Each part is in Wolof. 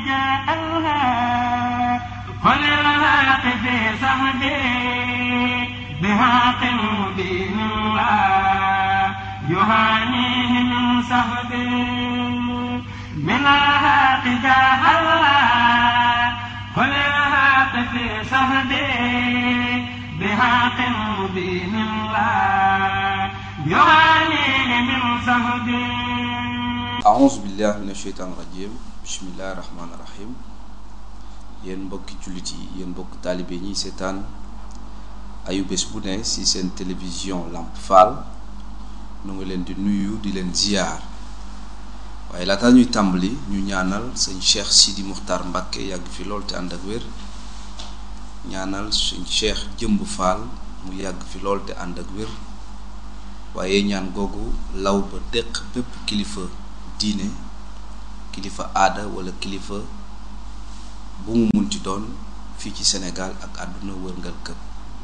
جاءها كل الحق في صحبه بحق مبين الله يهانيه من صحبه من الحق جاءها كل الحق في صحبه بحق مبين الله يهانيه من صحبه أعوذ بالله من الشيطان الرجيم بسم الله الرحمن الرحيم yéen mbokki jullit yi yéen mbokk taalibe ñi seetaan ayu bés bu ne ci seen télévision Lamp Fall nu ngi leen di nuyu di leen ziyaar waaye laata ñuy tàmbali ñu ñaanal sëñ Cheikh Sidi Muxtar Mbacké yàgg fi lool te ànd ak wér ñaanal sëñ Cheikh Jëmb Fall mu yàgg fi lool te ànd ak wér waaye ñaan googu law ba déq bépp kilifa diine kilifa aada wala kilifa bu mu munti doon fii ci Sénégal ak àdduna wërngal këpp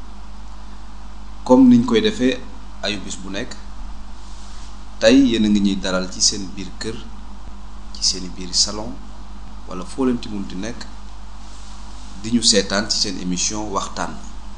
comme niñ koy defee ayu bis bu nekk tey yéen a ngi ñuy dalal ci seen biir kër ci seeni biir salon wala foo leen ci munti nekk di ñu seetaan ci seen émission waxtaan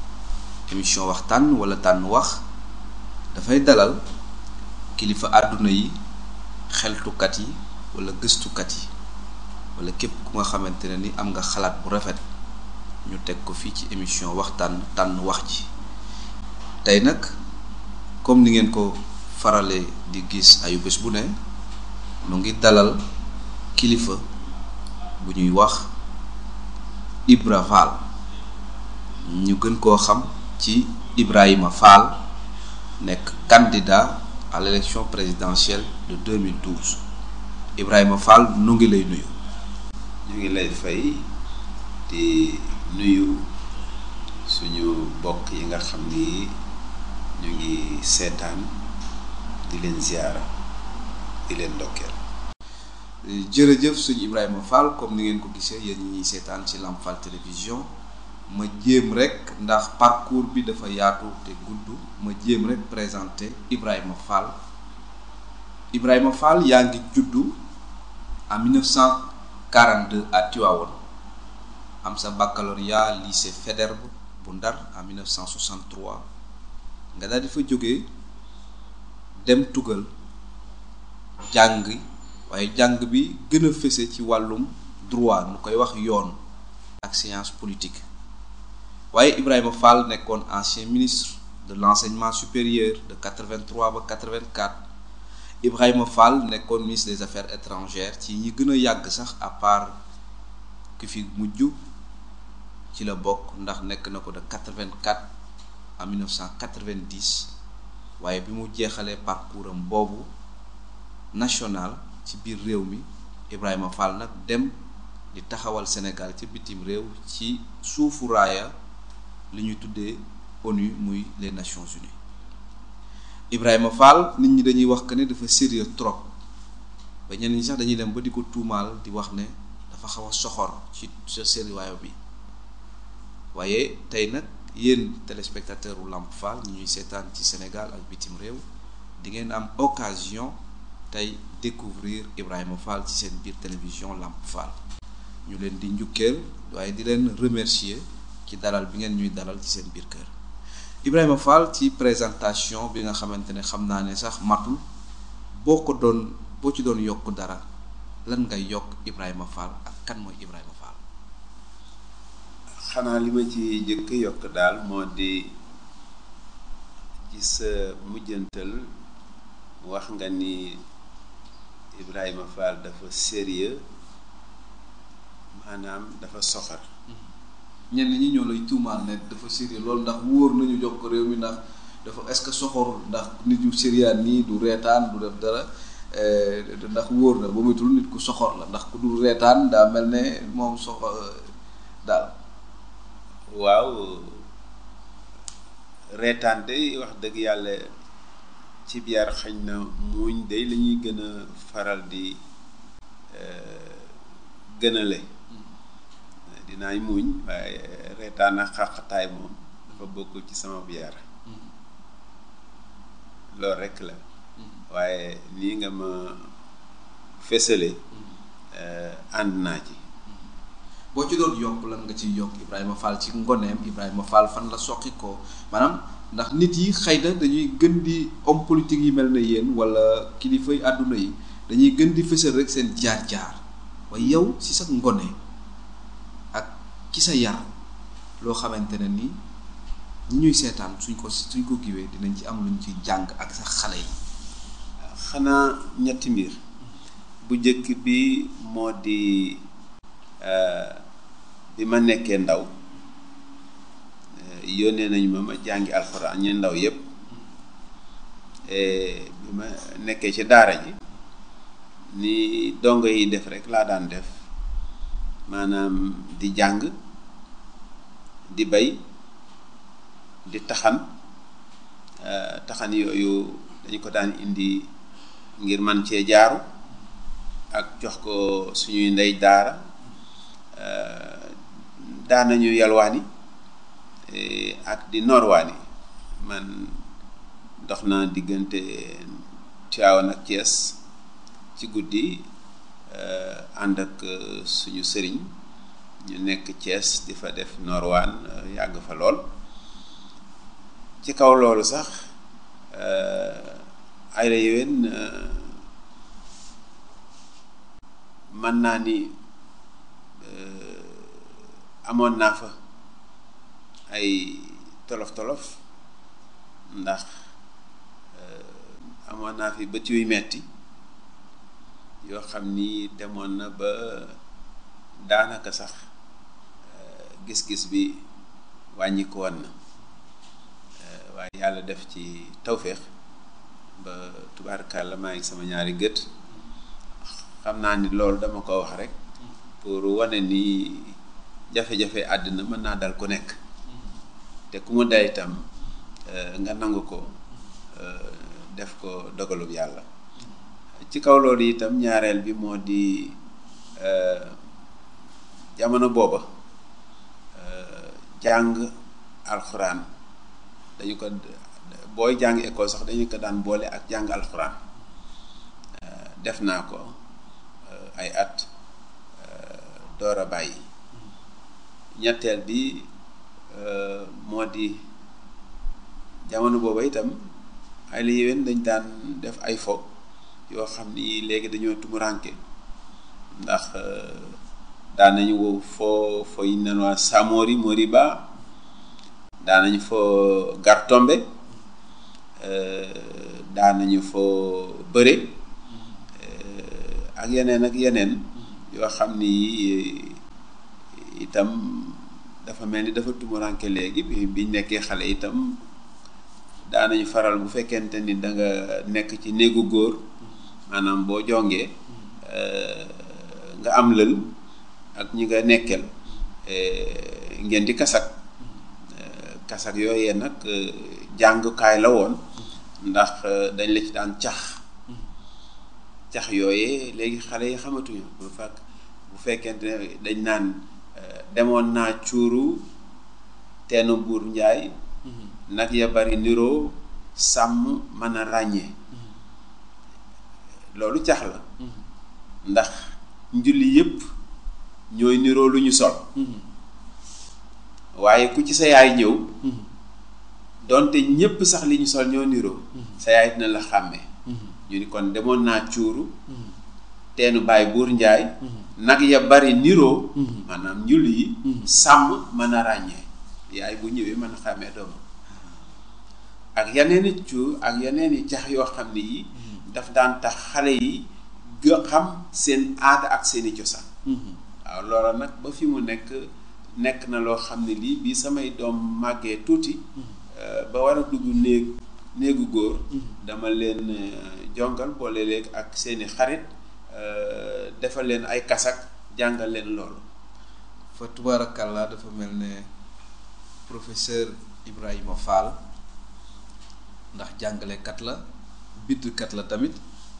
wala tànn wax dafay dalal kilifa àdduna yi xeltukat yi wala gëstukat yi wala képp ku nga xamante ne ni am nga xalaat bu rafet ñu teg ko fii ci émission waxtaan tànn wax ji tey nag comme ni ngeen ko farale di gis ayu bés bu ne mu ngi dalal kilifa bu ñuy wax Ibra Fall ñu gën koo xam ci Ibrahima Fall nekk candidat à l'élection présidentielle de 2012 Ibrahima Fall nu ngi lay nuyu. ñu ngi lay fay di nuyu suñu bokk yi nga xam ni ñu ngi seetaan di leen ziyaara di leen ndokkeel. jërëjëf suñu Ibrahima Fall comme ni ngeen ko gisee yéen ñi ñuy seetaan ci Lamp Fall télévision ma jéem rek ndax parcours bi dafa yaatu te gudd ma jéem rek présenter Ibrahima Fall yaa ngi juddu en 1942 à Tivaouane am sa baccalauréat lycée Faidherbe bu Ndar en 1963 nga daal di fa jógee dem tugal jàng waaye jàng bi gën a fese ci wàllum droit nu koy wax yoon ak science politique waaye Ibrahima Fall nekkoon ancien ministre de l'enseignement supérieur de 83 ba 84 Ibrahima Fall nekkoon ministre des affaires étrangères ci ñi gën a yàgg sax à part ki fi mujj ci la bokk ndax nekk na ko de 84 à 1990 waaye bi mu jeexalee parcours am boobu national ci biir réew mi Ibrahima Fall nag dem di taxawal Sénégal ci bitim réew ci suufu raaya li ñuy tuddee ONU muy les Nations Unies Ibrahima Fall nit ñi dañuy wax que ne dafa sérieux trop ba ñenn ñi sax dañuy dem ba di ko tuumaal di wax ne dafa xaw a soxor ci sa sérieux bi waaye tey nag yéen téléspectateur u Lamp Fall ñi ñuy seetaan ci Sénégal ak bitim réew di ngeen am occasion tey découvrir Ibrahima Fall ci seen biir télévision Lamp Fall ñu leen di njukkeel waaye di leen remercier ci dalal bi ngeen ñuy dalal ci seen biir kër Ibrahima Fall ci présentation bi nga xamante ne xam naa ne sax matul boo ci doon yokk dara lan ngay yokk Ibrahima Fall ak kan mooy Ibrahima Fall. xanaa li ma ci jëkk yokk daal moo di ci sa mujjantal wax nga ni Ibrahima Fall dafa sérieux maanaam dafa soxor. ñenn ñi ñoo lay tuumaal ne dafa sérieux loolu ndax wóor nañu jox ko réew mi ndax dafa est-ce que soxorul ndax nit yu sérieux nii du reetaan du def dara ndax wóor na ba muytul nit ku soxor la ndax ku du reetaan daa mel ne moom soxor daal. waaw reetaan day wax dëgg yàlla ci biir xëñ na muuñ day la ñuy gën a faral di gënale. dinaay muuñ waaye reetaan ak xàqataay moom dafa bokk ci sama biyaar loolu rekk la waaye nii nga ma fësale ànd naa ci boo ci doon yokk lan nga ciy yokk Ibrahima Fall ci ngoneem Ibrahima Fall fan la soqi ko maanaam ndax nit yi xëy na dañuy gën di homme politique yi mel na yéen wala kilifay àdduna yi dañuy gën di fësal rek seen jaar-jaar waaye yow si sa ngone ak ki sa yar loo xamante ne ni ñi ñuy seetaan suñ ko kiwee dinañ ci am luñ ci jàng ak sa xale yi. xanaa ñetti mbir bu njëkk bi moo di bi ma nekkee ndaw yónnee nañu ma jàngi alxuraan ñu ndaw yépp bi ma nekkee ci daara ji ni dongo yi def rek laa daan def maanaam di jàng di bay di taxan yooyu dañu ko daan indi ngir man cee jaaru ak jox ko suñuy ndey daara daanañu yalwaani ak di norwaani man dox naa diggante Tiwaawan ak Thiès ci guddi ànd ak suñu sëriñ ñu nekk Thiès di fa def norwaan yàgg fa lool ci kaw loolu sax ay la yéwén mën naa ni amoon naa fa ay tolof-tolof ndax amoon naa fi bët yuy metti yoo xam ni demoon na ba daanaka sax gis-gis bi wàññi ko woon na waaye yàlla def ci tawféex ba tubaarkàlla maa ngi sama ñaari gët xam naa ni loolu dama ko wax rek pour wane ni jafe-jafe àddina mën naa dal ku nekk te ku mu day itam nga nangu ko def ko dogalub yàlla ci kaw loolu itam ñaareel bi moo di jamono booba jàng alxuraan dañu ko booy jàng école sax dañu ko daan boole ak jàng alxuraan def naa ko ay at door a bàyyi ñetteel bi moo di jamono booba itam ay la yéwén dañ daan def ay fo yoo xam ni léegi dañoo tumuranke ndax daan nañu wow foo yi nan waa Samori Moriba daan nañu foo Gartombe daan nañu foo bëre ak yeneen yoo xam ni itam dafa mel ni dafa tumuranke léegi bi nekkee xale itam daan nañu faral bu fekkente ni da nga nekk ci néegu góor maanaam boo jongee nga am lël ak ñi nga nekkeel ngeen di kasak yooyee nag jàngukaay la woon ndax dañ la ci daan cax yooyee léegi xale yi xamatuñu bu fekkente ne dañ naan demoon naa cuuru teenu buur njaay nag ya bari niroo sàmm mën a ràññee loolu cax la ndax njulli yépp ñooy niroo lu ñu sol waaye ku ci sa yaay ñëw donte ñépp sax li ñu sol ñoo niroo sa yaay dina la xàmmee ñu ni kon demoon naa cuuru teenu baay buur njaay nag ya bari niroo maanaam njulli yi sàmm mën a ràññee yaay bu ñëwee mën a xàmmee doomam ak yeneeni cuur ak yeneeni cax yoo xam ne yi daf daan tax xale yi nga xam seen aada ak seeni cosaan waaw loola nag ba fi mu nekk na loo xam ne lii bi samay doom màggee tuuti ba war a dugg néegu góor dama leen jongal boole léegi ak seeni xarit defal leen ay kasak jàngal leen loolu fa tubaarakàllaa dafa mel ne professeur Ibrahima Fall ndax jàngalekat la bindkat la tamit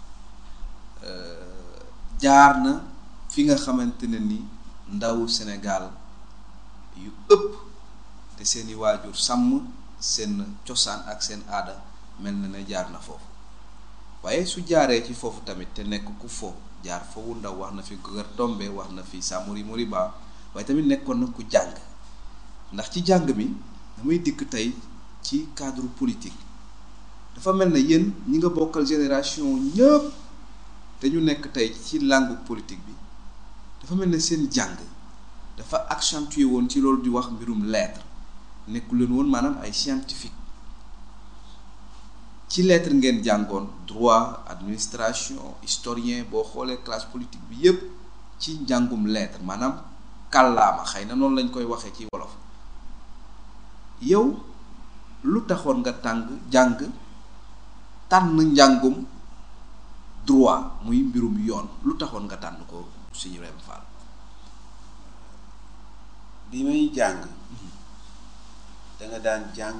jaar na fi nga xamante ne ni ndawu Sénégal yu ëpp te seeni waajur sàmm seen cosaan ak seen aada mel na ne jaar na foofu waaye su jaaree ci foofu tamit te nekk ku fo jaar foofu ndaw wax na fi Gartombe wax na fi Samori Moriba waaye tamit nekkoon na ku jàng ndax ci jàng mi damay dikk tey ci cadre politique dafa mel ne yéen ñi nga bokkal génération ñëpp te ñu nekk tey ci langue politique bi dafa mel ne seen jàng dafa accentué woon ci loolu di wax mbirum lettre nekku leen woon maanaam ay scientifique ci lettre ngeen jàngoon droit administration historien boo xoolee classe politique bi yépp ci njàngum lettre maanaam kàllaama xëy na noonu lañ koy waxee ci wolof yow lu taxoon nga tànn njàngum droit muy mbirum yoon lu taxoon nga tànn ko Sëñ Ibrahima Fall. bi may jàng da nga daan jàng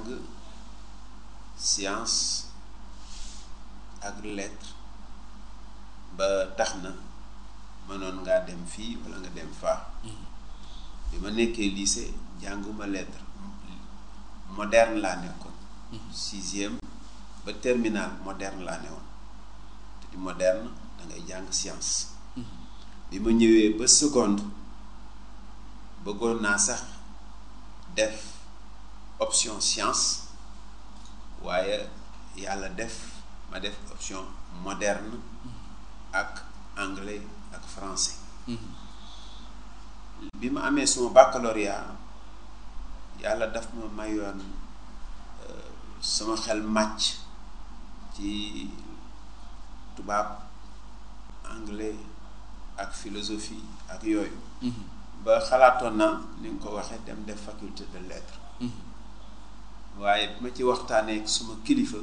science ak lettre ba tax na mënoon ngaa dem fii walla nga dem faa bi ma nekkee lycée jànguma lettre moderne laa nekkoon 6e ba terminal moderne laa newoon te di moderne da ngay jàng science bi ma ñëwee ba seconde bëggoon naa sax def option science waaye yàlla ma def option moderne ak anglais ak français bi ma amee suma baccalauréat yàlla daf ma mayoon sama xel màcc ci tubaab anglais ak philosophie ak yooyu ba xalaatoon na ni nga ko waxee dem def faculté de lettres waaye bi ma ci waxtaanee ak suma kilifa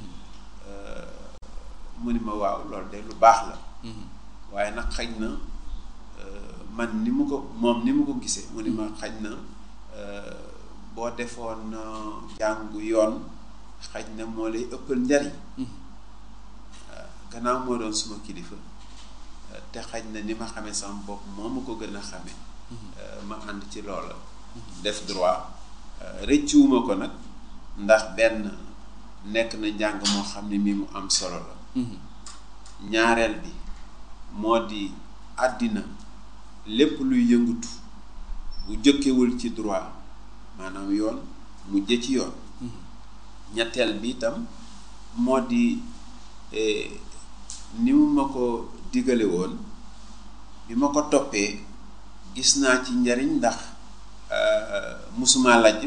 mu ni ma waaw loolu de lu baax la waaye nag xaj na man ni mu ko gisee mu ni ma xaj na boo defoon jàngu yoon xaj na moo lay ëppal njariñ gannaaw moo doon suma kilifa te xaj na ni ma xamee sama bopp moo ma ko gën a xamee ma ànd ci loola def droit rëccuwuma ko nag ndax benn nekk na njàng moo xam ne mi mu am solo la ñaareel bi moo di àddina lépp luy yëngutu bu jëkkewul ci droit maanaam yoon mu jë ci yoon ñetteel bi itam moo di ni mu ma ko digale woon bi ma ko toppee gis naa ci njariñ ndax musuma lajj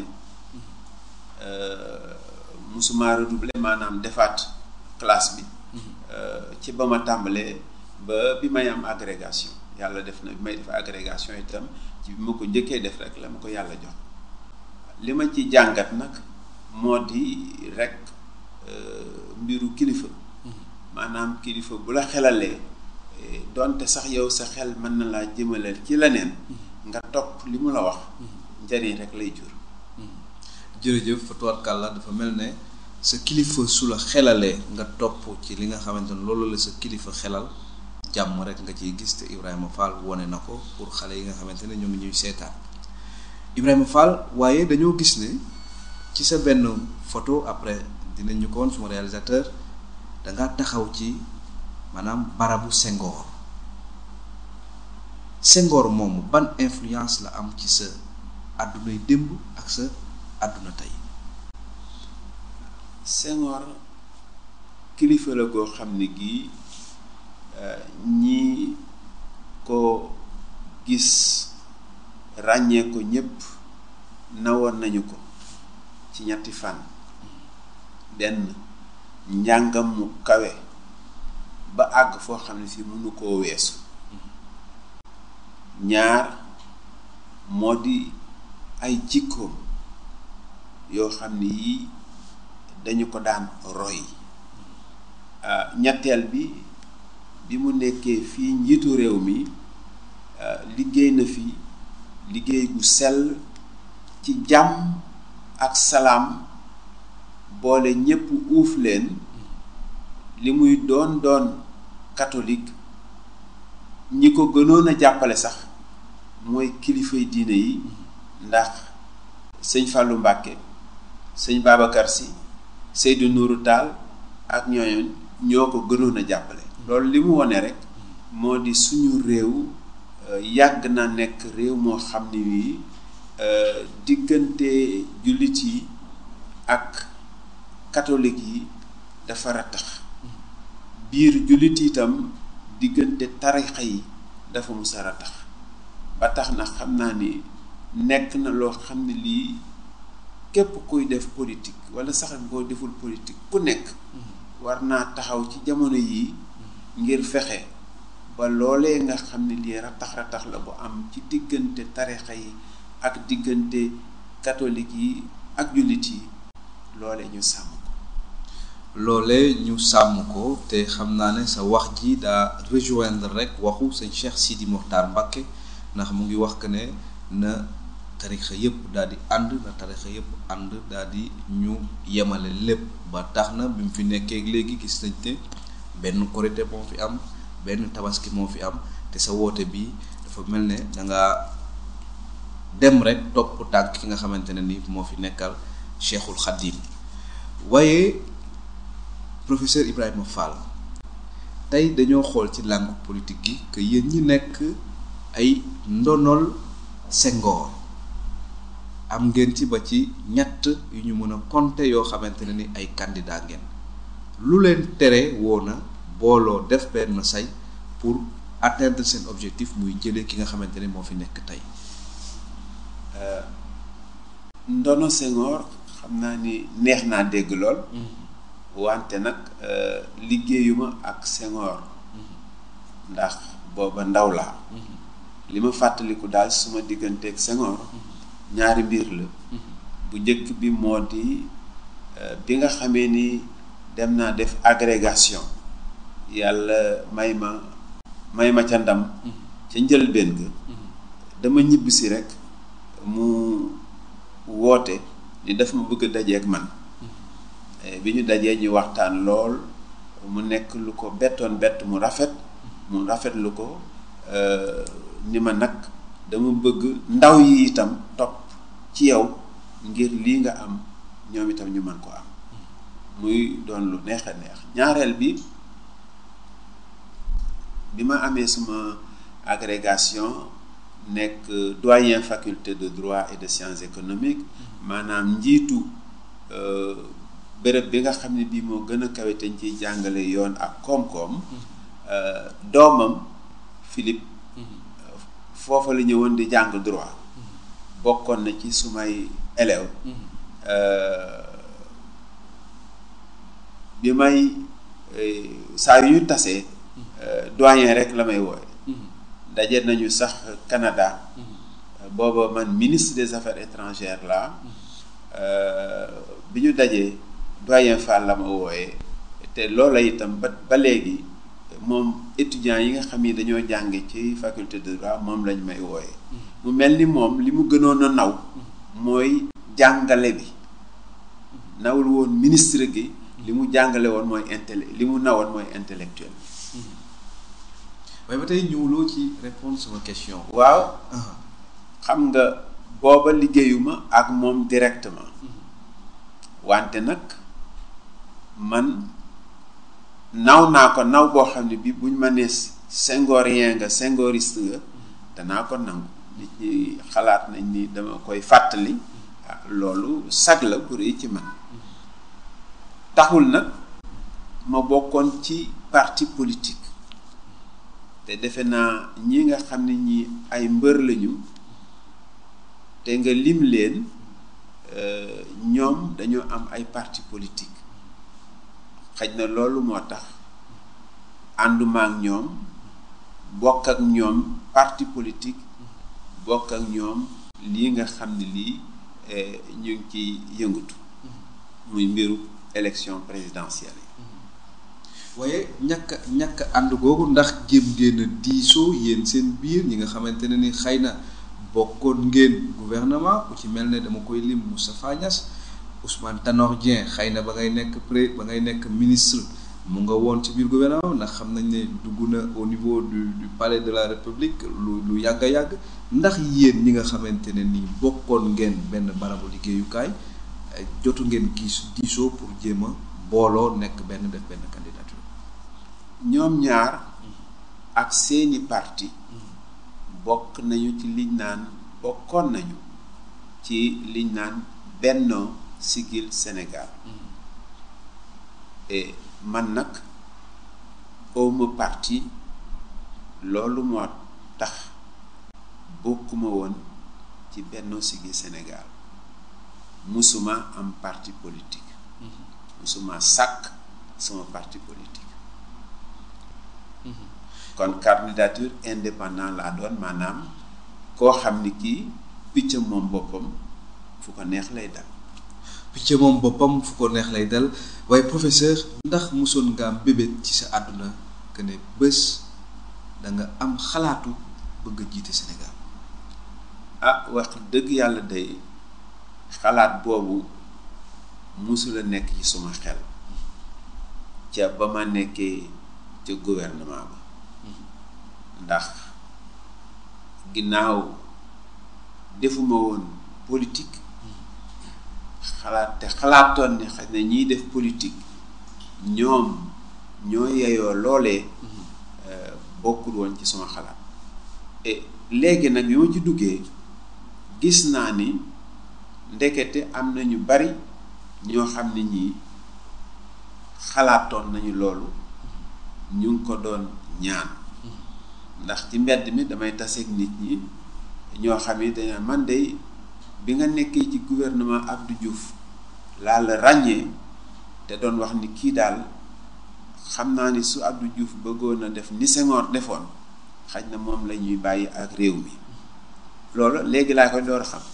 musuma redoubler maanaam defaat classe bi ci ba ma tàmbalee ba bi may am agrégation yàlla def na bi may def agrégation itam ci bi ma ko njëkkee def rek la ma ko yàlla jox li ma ci jàngat nag moo di rek mbiru kilifa maanaam kilifa bu la xelalee donte sax yow sa xel mën na laa jëmaleel ci leneen nga topp li mu la wax njariñ rek lay jur. jërëjëf Fatuwakalla dafa mel ne sa kilifa su la xelalee nga topp ci li nga xamante ne loolu la sa kilifa xelal jàmm rek nga ciy gis te Ibrahima Fall wone na ko pour xale yi nga xamante ne ñoo ngi ñuy seetaan Ibrahima Fall waaye dañoo gis ne ci sa benn photo après dinañ ñu ko woon suma réalisateur da nga taxaw ci maanaam barabu Senghor moomu ban influence la am ci sa àddunay démb ak sa àdduna tey. Senghor kilifa la goo xam ne gii ñi ko gis ràññee ko ñépp nawoon nañu ko ci ñetti fànn benn njàngam mu kawe ba àgg foo xam ne fii mënu koo weesu ñaar moo di ay jikkoom yoo xam ne yii dañu ko daan roy ñetteel bi mu nekkee fii njiitu réew mi liggéey na fi liggéey gu sell ci jàmm ak salaam boole ñépp uuf leen li muy doon catholique ñi ko gënoon a jàppale sax mooy kilifay diine yi ndax sëñ Fallou Mbacké sëñ Babacar Sy Seydou Nourou Tall ak ñoo ko gënoon a jàppale loolu li mu wone rek moo di suñu réew yàgg na nekk réew moo xam ne wii diggante jullit yi ak catholique yi dafa rattax biir jullit itam diggante tarixa yi dafa musa rattax ba tax na xam naa ni nekk na loo xam ne lii képp kuy def politique wala sax boo deful politique ku nekk war naa taxaw ci jamono yii ngir fexe ba loolee nga xam ne lii ratax la bu am ci diggante tarixa yi ak diggante catholique yi ak jullit yi loolee ñu sàmm ko. loolee ñu sàmm ko te xam naa ne sa wax ji daa rejoindre rek waxu sëñ Cheikh Sidi Mokhtar Mbacké ndax mu ngi wax que ne na tarixa yëpp daal di ànd na tarixa yëpp ànd daal di ñu yemale lépp ba tax na bi mu fi nekkee léegi gis nañ ne benn korité moo fi am benn tabaski moo fi am te sa woote bi dafa mel ne da nga dem rek topp tànk ki nga xamante ne ni moo fi nekkal Cheikhul Khadim waaye professeur Ibrahima Fall tey dañoo xool ci langue politique gi que yéen ñi nekk ay ndonol Senghor am ngeen ci ba ci ñett yu ñu mën a compter yoo xamante ne ni ay candidat ngeen lu leen tere woona booloo def benn say pour atteindre seen objectif muy jëlee ki nga xamante ne moo fi nekk tey. ndono Senghor xam naa ni neex naa dégg lool. wante nag liggéeyuma ak Senghor. ndax booba ndaw laa. li ma fàttaliku daal suma digganteeg Senghor. ñaari mbir la. bu njëkk bi moo di bi nga xamee ni dem naa def agrégation. yàlla may ma ca ndam. ca njëlbéen ga. dama ñibbisi rek mu woote ni daf ma bëgg a dajeeg man. bi ñu dajee ñu waxtaan lool mu nekk lu ko bettoon bett mu rafetlu ko ni ma nag dama bëgg ndaw yi itam topp ci yow ngir lii nga am ñoom itam ñu mën ko am muy doon lu neex a neex. ñaareel bi ma amee suma agrégation nekk doyen faculté de droit et de sciences économiques maanaam njiitu béréb bi nga xam ne bii moo gën a kawe te ñu ciy jàngale yoon ak koom-koom. doomam Philippe foofa la ñëwoon di jàng droit bokkoon na ci sumay élèves. bi may saa yu ñu tasee doyen rek la may wooye daje nañu sax Canada. booba man ministre des affaires étrangères la bi ñu dajee doyen Fall la ma wooyee te loola itam ba léegi moom étudiants yi nga xam ni dañoo jànge ci faculté de droit moom lañ may wooyee. mu mel ni moom li mu gënoon a naw mooy jàngale bi nawul woon ministre gi li mu jàngale woon mooy li mu nawoon mooy intellectuel. waaye ba tey ñëwuloo ci répondre sama question. waaw xam nga booba liggéeyuma ak moom directement. wante nag man naw naa ko naw boo xam ne bi buñ ma nee Senghorien nga Senghoriste nga danaa ko nangu. nit ñi xalaat nañ ni dama koy fàttali. loolu sag la bu rëy ci man. taxul nag ma bokkoon ci parti politique. te defe naa ñi nga xam ne ñi ay mbër lañu te nga lim leen ñoom dañoo am ay parti politique xëj na loolu moo tax ànduma ak ñoom bokk ak ñoom parti politique bokk ak ñoom lii nga xam ne lii ñu ngi ci yëngatu muy mbiru élection présidentielle yi. waaye ñàkk ànd googu ndax jéem ngeen a diisoo yéen seen biir ñi nga xamante ne ni xëy na bokkoon ngeen gouvernement ku ci mel ne dama koy lim Moustapha Niasse Ousmane Tanor Dieng xëy na ba ngay nekk ministre mu nga woon ci biir gouvernement ndax xam nañ ne dugg na au niveau du palais de la République lu yàgg a yàgg ndax yéen ñi nga xamante ne ni bokkoon ngeen benn barabu liggéeyukaay jotu ngeen diisoo pour jéem a booloo nekk benn def benn candidature. ñoom ñaar ak seeni parti bokkoon nañu ci liñ naan Benno Siggil Sénégal et man nag awma parti loolu moo tax bokkuma woon ci Benno Siggil Sénégal musuma am parti politique musuma sàkk sama parti politique kon candidature indépendant laa doon maanaam koo xam ni kii picc moom boppam fu ko neex lay dal. picc moom boppam fu ko neex lay dal waaye professeur ndax mosoon nga am bébét ci sa àdduna que ne bés da nga am xalaatu bëgg a jiite Sénégal. ah wax dëgg yàlla day xalaat boobu musula nekk ci suma xel ca ba ma nekkee ca gouvernement ba ndax ginnaaw defuma woon politique xalaatoon ni xëy na ñiy def politique ñoom ñoo yeyoo loolee bokkul woon ci sama xalaat et léegi nag bi ma ci duggee gis naa ni ndekete am na ñu bari ñoo xam ne ñii xalaatoon nañu loolu ñu ngi ko doon ñaan ndax ci mbedd mi damay taseeg nit ñi ñoo xam ne dañu man de bi nga nekkee ci gouvernement Abdou Diouf laa la ràññee te doon wax ni kii daal xam naa ni su Abdou Diouf bëggoon a def ni Senghor defoon xaj na moom la ñuy bàyyi ak réew mi loolu léegi laa koy door a xam.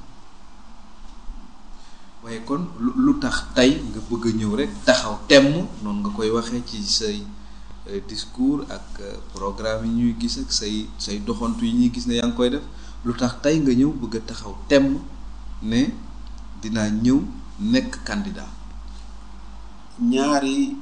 waaye kon lu tax tey nga bëgg a ñëw rek taxaw temm noonu nga koy waxee ci say discours ak programme yi ñuy gis ak say doxantu yi ñuy gis ne yaa ngi koy def lu tax tey nga ñëw bëgg a taxaw temm ne dinaa ñëw nekk candidat. ñaari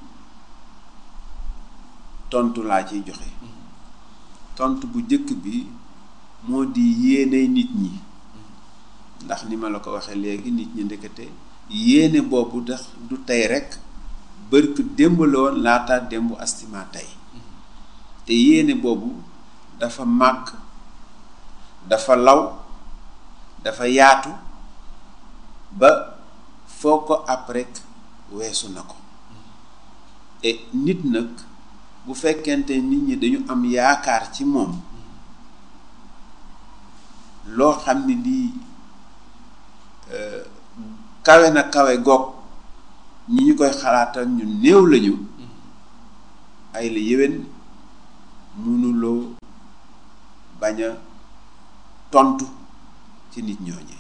tontu laa ciy joxe. tontu bu jëkk bi moo di yéene nit ñi ndax ni ma la ko waxee léegi nit ñi ndekete yéene boobu ndax du tey rek bërk démb la woon laata démb astima tey te yéene boobu dafa màgg dafa law dafa yaatu ba foo ko ab rek weesu na ko et nit nag bu fekkente nit ñi dañu am yaakaar ci moom loo xam ni lii kawe na kawe goog ñi ñu koy xalaatal ñu néew lañu ay la yéwén mënuloo bañ a tontu ci nit ñooñee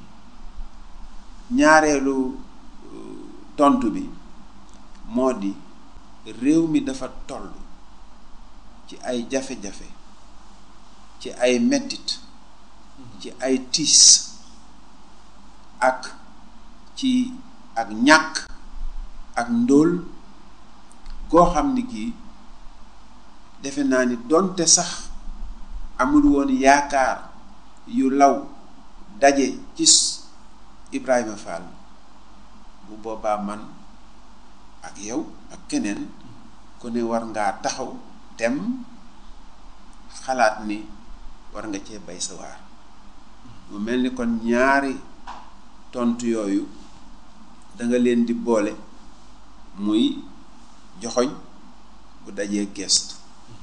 ñaareelu tontu bi moo di réew mi dafa toll ci ay jafe-jafe ci ay mettit ci ay tiis ak ci ak ñàkk ak ndóol goo xam ni kii defe naa ni donte sax amul woon yaakaar yu law daje ci Ibrahima Fall bu boobaa man ak yow ak keneen ku ne war ngaa taxaw dem xalaat ni war nga cee bay sa waar mu mel ni kon ñaari tontu yooyu da nga leen di boole muy joxoñ bu dajee gestu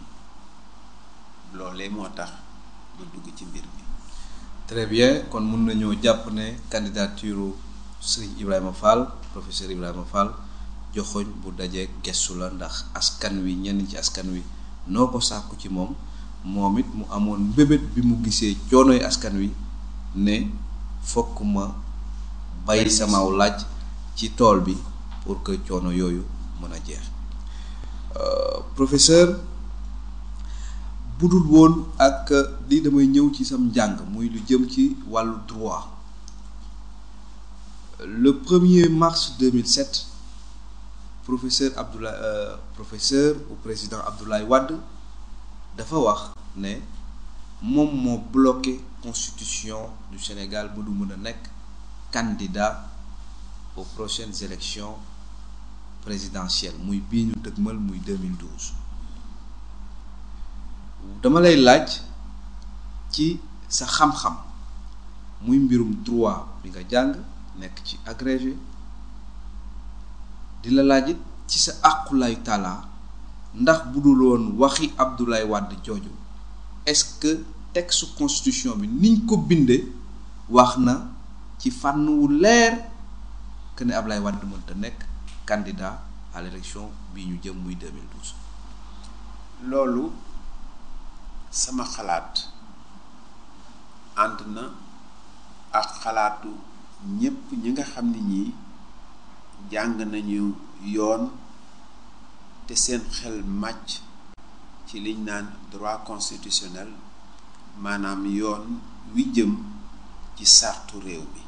loolee moo tax ma dugg ci mbir mi. très bien kon mun nañoo jàpp ne candidature Serigne Ibrahima Fall professeur Ibrahima Fall joxoñ bu dajee gestu la ndax askan wi ñenn ci askan wi noo ko sàkku ci moom it mu amoon mbébét bi mu gisee coonoy askan wi ne fokk ma bay samaaw laaj ci tool bi pour que coono yooyu mën a jeex professeur budul woon ak lii damay ñëw ci sam njàng muy lu jëm ci wàllu droit le 1er mars 2007 professeur ou président Abdoulaye Wade dafa wax ne moom moo bloqué constitution du Sénégal ba du mën a nekk candidat aux prochaines élections présidentielles muy bii ñu dëgmal muy 2012 dama lay laaj ci sa xam-xam muy mbirum droit bi nga jàng nekk ci agrégé di la laaj it ci sa àqulaayu taalaa ndax bu dul woon waxi Abdoulaye Wade jooju est-ce que texte constitution bi niñ ko bindee wax na ci fànn wu leer que ne Abdoulaye Wade mënta nekk candidat à l'élection bi ñu jëm muy 2012. loolu sama xalaat ànd na ak xalaatu ñépp ñi nga xam ne ñii jàng nañu yoon te seen xel màcc ci liñ naan droit constitutionnel maanaam yoon wi jëm ci sartu réew mi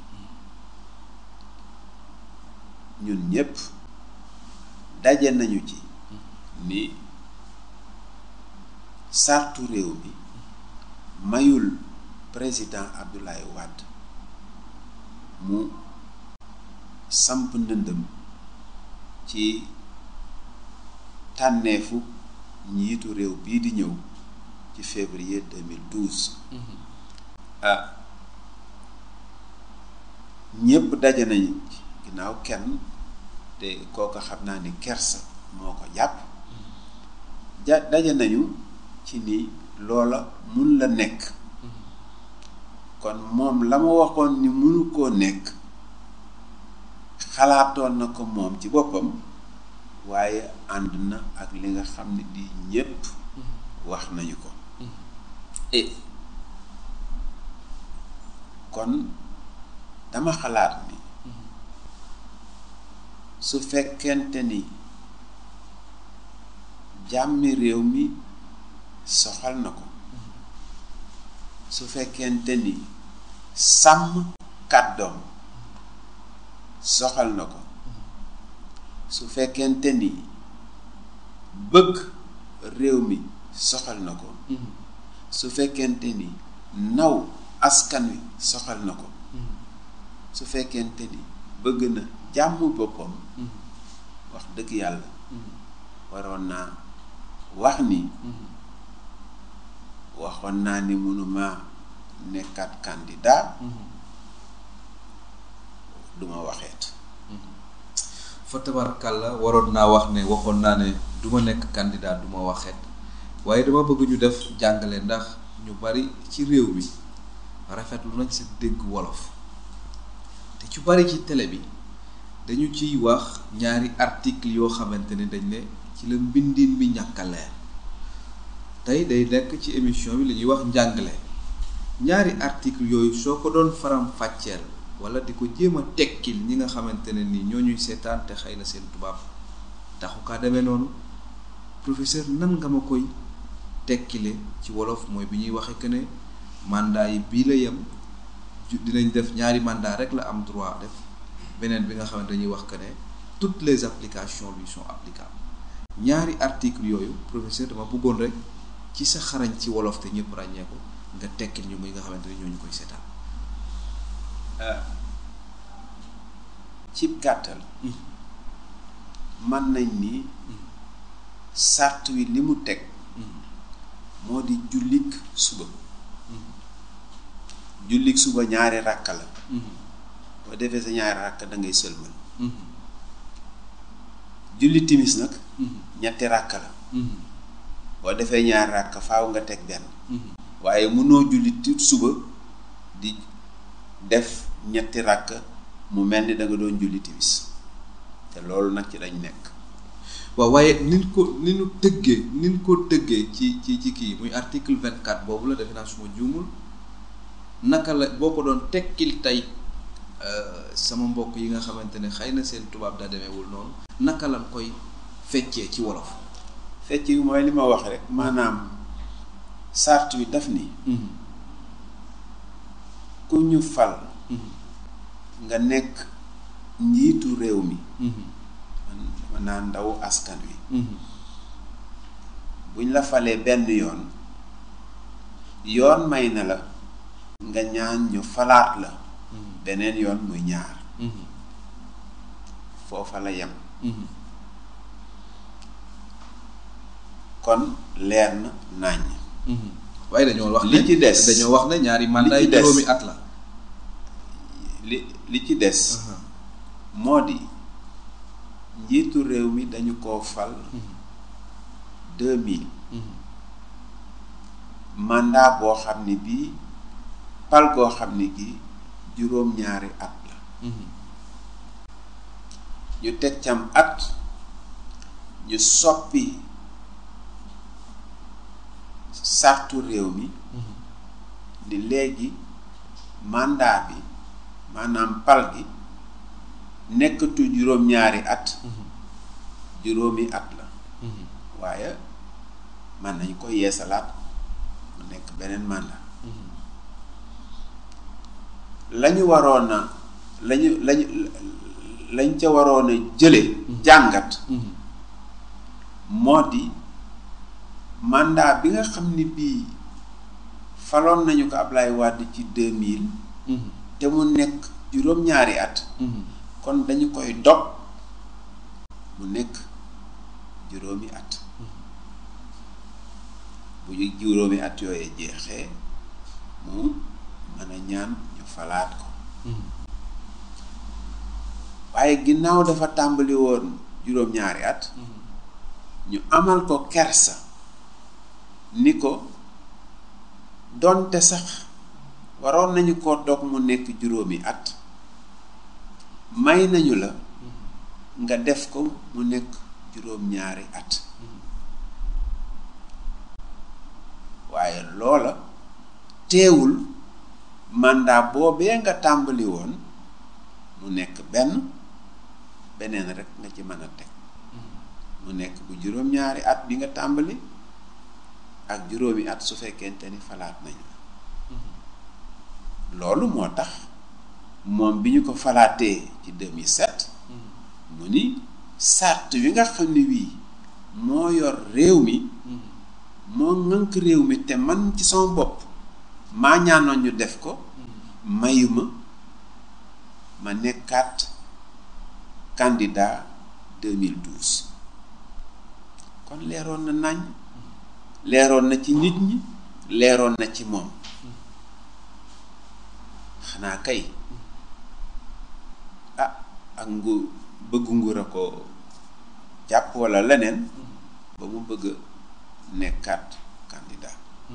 ñun ñépp daje nañu ci ni sartu réew mi mayul président Abdoulaye Wade mu samp ndëndëm ci tànneefu njiitu réew bii di ñëw ci février 2012. ñépp daje nañu ginnaaw kenn te kooka xam naa ni kersa moo ko jàpp daje nañu ci ni loola mun la nekk kon moom la ma waxoon ni munu koo nekk xalaatoon na ko moom ci boppam waaye ànd na ak li nga xam ne di ñépp wax nañu ko kon dama xalaat ni su fekkente ni jàmmi réew mi soxal na ko su fekkente ni sàmm kàddoom soxal na ko su fekkente ni bëgg réew mi soxal na ko su fekkente ni naw askan wi soxal na ko su fekkente ni bëgg na jàmm boppam wax dëgg yàlla waroon naa wax ni waxoon naa ni mënuma nekkaat candidat duma waxeet fa tabarakàlla waroon naa wax ne waxoon naa ne duma nekk candidat duma waxeet waaye dama bëgg ñu def jàngale ndax ñu bari ci réew mi rafetlu nañ sa dégg wolof te ci bari ci télé bi dañu ciy wax ñaari article yoo xamante ne dañ ne ci la mbindin mi ñàkk a leer tey day nekk ci émission bi la ñuy wax njàngale ñaari article yooyu soo ko doon faram fàcceel wala di ko jéem a tekkil ñi nga xamante ne ni ñoo ñuy seetaan te xëy na seen tubaab taxu kaa demee noonu professeur nan nga ma koy tekkile ci wolof mooy bi ñuy waxe que ne mandat yi bii la yem dinañ def ñaari mandat rek la am droit def beneen bi nga xamante dañuy wax que ne toutes les applications lui sont applicables ñaari article yooyu professeur dama bëggoon rek ci sa xarañ ci wolof te ñëpp ràññee ko nga tekkil ñu muy nga xamante ne ñoo ñu koy seetaan. cib gàttal mën nañ ni sart wi li mu teg moo di jullik suba jullik suba ñaari ràkka la boo defee sa ñaari ràkka da ngay sëlmal julli timis nag ñetti ràkka la boo defee ñaari ràkka faaw nga teg benn waaye mënoo julli suba di def ñetti ràkka mu mel ni da nga doon julli timis te loolu nag ci lañ nekk. waaw waaye nin ko tëggee ci kii muy article 24 boobu la defe naa suma juumul naka la boo ko doon tekkil tey sama mbokk yi nga xamante ne xëy na seen tubaab daa demeewul noonu naka lañ koy feccee ci wolof. fecc yi mooy li ma wax rek maanaam sart wi daf ni ku ñu fal nga nekk njiitu réew mi man naa ndaw askan wi buñ la falee benn yoon may na la nga ñaan ñu falaat la beneen yoon muy ñaar foofa la yem kon leer na naññ waaye dañoo wax li ci des dañoo wax ne ñaari mandat yi juróomi at la. li ci des moo di njiitu réew mi dañu koo fal 2000 mandat boo xam ne bii pal goo xam ne gi juróom-ñaari at la ñu teg cam at ñu soppi sartu réew mi ni léegi mandat bi maanaam pal gi nekkatu juróom-ñaari at juróomi at la waaye man nañ ko yeesalaat mu nekk beneen mandat lañu waroon a lañ ca waroon a jële jàngat moo di mandat bi nga xam ni bii faloon nañu ko Ablaye Wade ci 2000 te mu nekk juróom-ñaari at kon dañu koy dog mu nekk juróomi at bu juróomi at yooyee jeexee mu mën a ñaan ñu falaat ko waaye ginnaaw dafa tàmbali woon juróom-ñaari at ñu amal ko kersa ni ko donte sax waroon nañu ko dog mu nekk juróomi at may nañu la nga def ko mu nekk juróom-ñaari at waaye loola teewul mandat boobee nga tàmbali woon mu nekk beneen rek nga ci mën a teg mu nekk bu juróom-ñaari at bi nga tàmbali ak juróomi at su fekkente ni falaat nañu loolu moo tax moom bi ñu ko falaatee ci 2007 mu ni sart wi nga xam ne wii moo yor réew mi moo ŋànk réew mi te man ci sama bopp maa ñaanoon ñu def ko mayuma ma nekkaat candidat 2012 kon leeroon na nañ leeroon na ci nit ñi leeroon na ci moom xanaa kay ak bëggu nguur a ko jàpp walla leneen ba mu bëgg nekkaat candidat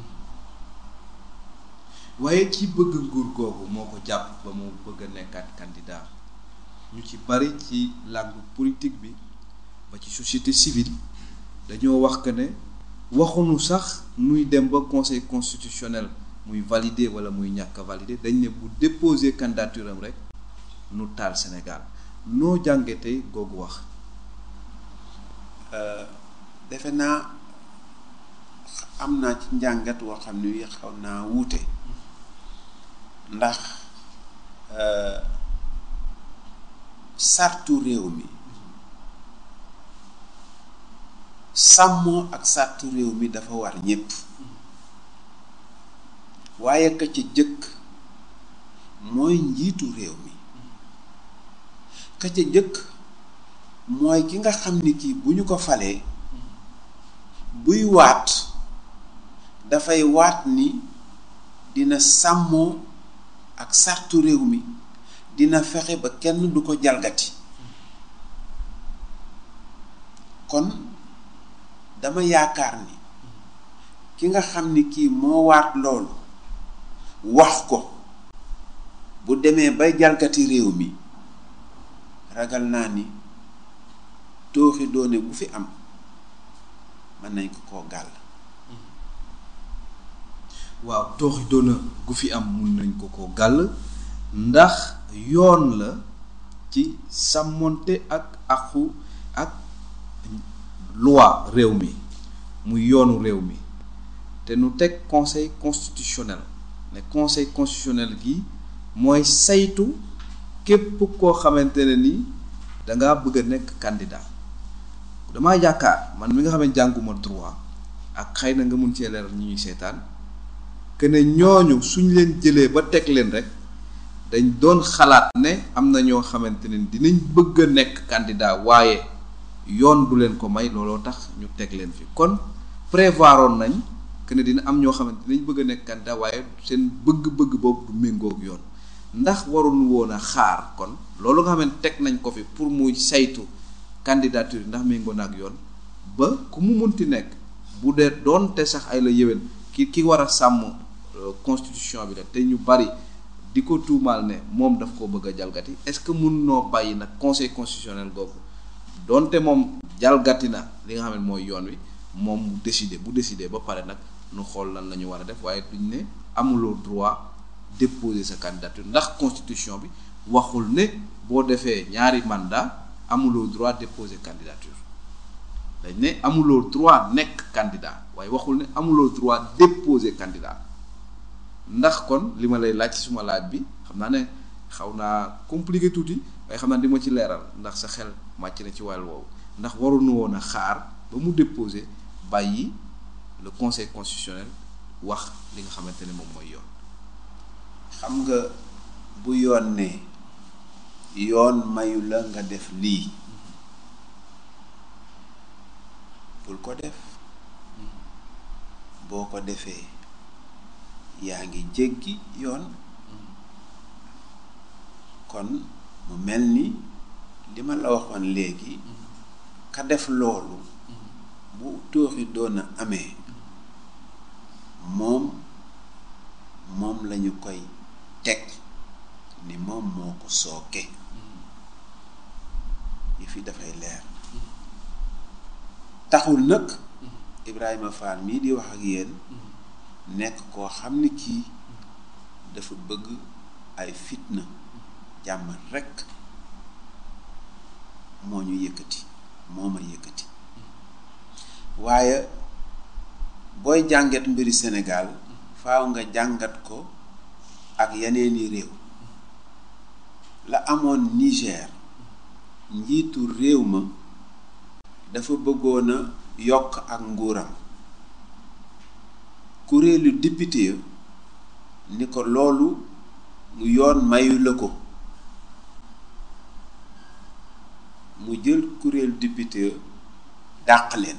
waaye ci bëgg nguur googu moo ko jàpp ba mu bëgg a nekkaat candidat ñu ci bari ci langue politique bi ba ci société civile dañoo wax que ne waxuñu sax nuy dem ba conseil constitutionnel muy valider wala muy ñàkk a valider dañ ne bu déposer candidature am rek nu taal Sénégal noo jàngatee googu wax. defe naa am naa ci njàngat woo xam ne wi xaw naa wuute ndax sartu réew mi sàmmoo ak sartu réew mi dafa war ñépp waaye ka ca jëkk mooy njiitu réew mi ka ca jëkk mooy ki nga xam ni kii bu ñu ko falee buy waat dafay waat ni dina sàmmoo ak sartu réew mi dina fexe ba kenn du ko jalgati kon dama yaakaar ni ki nga xam ni kii moo waat loolu wax ko bu demee bay jalgati réew mi ragal naa ni tooxi doone bu fi am mën nañ ko koo gàll. waaw tooxi doona gu fi am mun nañ ko koo gàll ndax yoon la ci sàmmonte ak aqu ak loi réew mi muy yoonu réew mi te nu teg conseil constitutionnel ne conseil constitutionnel gi mooy saytu képp koo xamante ne ni dangaa bëgg a nekk candidat damaa yaakaar man mi nga xam ne jànguma droit ak xëy na nga mun cee leeral ñi ñuy seetaan que ne ñooñu suñ leen jëlee ba teg leen rek dañ doon xalaat ne am na ñoo xamante ne dinañ bëgg a nekk candidat waaye yoon du leen ko may looloo tax ñu teg leen fi kon prévoiroon nañ que ne dina am ñoo xamante dinañ bëgg a nekk candidat waaye seen bëgg-bëgg boobu du méngoog yoon ndax waroon woon a xaar kon loolu nga xamante teg nañ ko fi pour muy saytu candidature yi ndax méngoo na ak yoon ba ku mu munti nekk bu dee doonte sax ay la yéwén ki war a sàmm constitution bi la te ñu bari di ko tuumaal ne moom daf koo bëgg a jalgati est-ce que mun noo bàyyi nag conseil constitutionnel googu doonte moom jalgati na li nga xam ne mooy yoon wi moom mu bu décider ba pare nag nu xool lan la ñu war a def waaye duñ ne amuloo droit déposer sa candidature ndax constitution bi waxul ne boo defee ñaari mandat amuloo droit déposer candidature dañ ne amuloo droit nekk candidat waaye waxul ne amuloo droit déposer candidat ndax kon li ma lay laaj ci suma laaj bi xam naa ne xaw naa compliqué tuuti waaye xam naa di ma ci leeral ndax sa xel màcc na ci wàll woowu ndax waruñu woon a xaar ba mu déposer bàyyi le conseil constitutionnel wax li nga xamante ne moom mooy yoon. xam nga bu yoon ne yoon mayu la nga def lii bul ko def boo ko defee yaa ngi jéggi yoon kon mu mel ni li ma la waxoon léegi ka def loolu bu tooxi doon a amee moom lañu koy teg ni moom moo ko sooke yi fi dafay leer taxul nag Ibrahima Fall mii di wax ak yéen nekk koo xam ni kii dafa bëgg ay fitna jàmm rekk moo ñu yëkkati moo ma yëkkati waaye booy jàngat mbiri Sénégal faaw nga jàngat ko ak yeneeni réew la amoon Niger njiitu réew ma dafa bëggoon a yokk ak nguuram kuréelu député ya ni ko loolu mu yoon mayu la ko mu jël kuréelu député ya dàq leen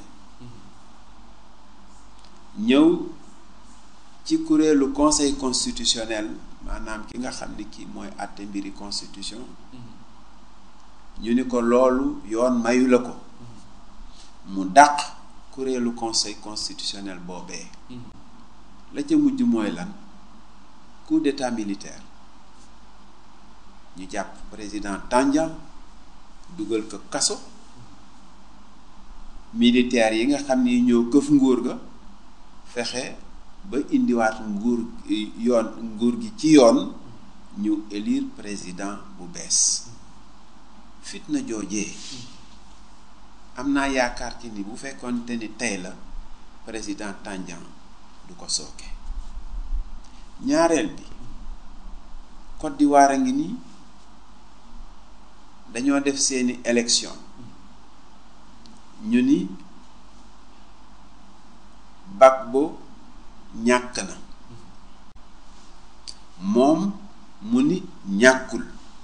ñëw ci kuréelu conseil constitutionnel maanaam ki nga xam ni kii mooy àtte mbiri constitution ñu ni ko loolu yoon mayu la ko mu dàq kuréelu conseil constitutionnel boobee la ca mujj mooy lan coup d'état militaire ñu jàpp président Tandian dugal ko kaso militaire yi nga xam ni ñoo këf nguur ga fexe ba indiwaat nguur gi ci yoon ñu élire président bu bees fitna joojee am naa yaakaar ci ni bu fekkoon te ni tey la président Tandian du ko sooke ñaareel bi Côte d'Ivoire a ngi nii dañoo def seeni élection ñu ni Gbagbo ñàkk na moom mu ni ñàkkul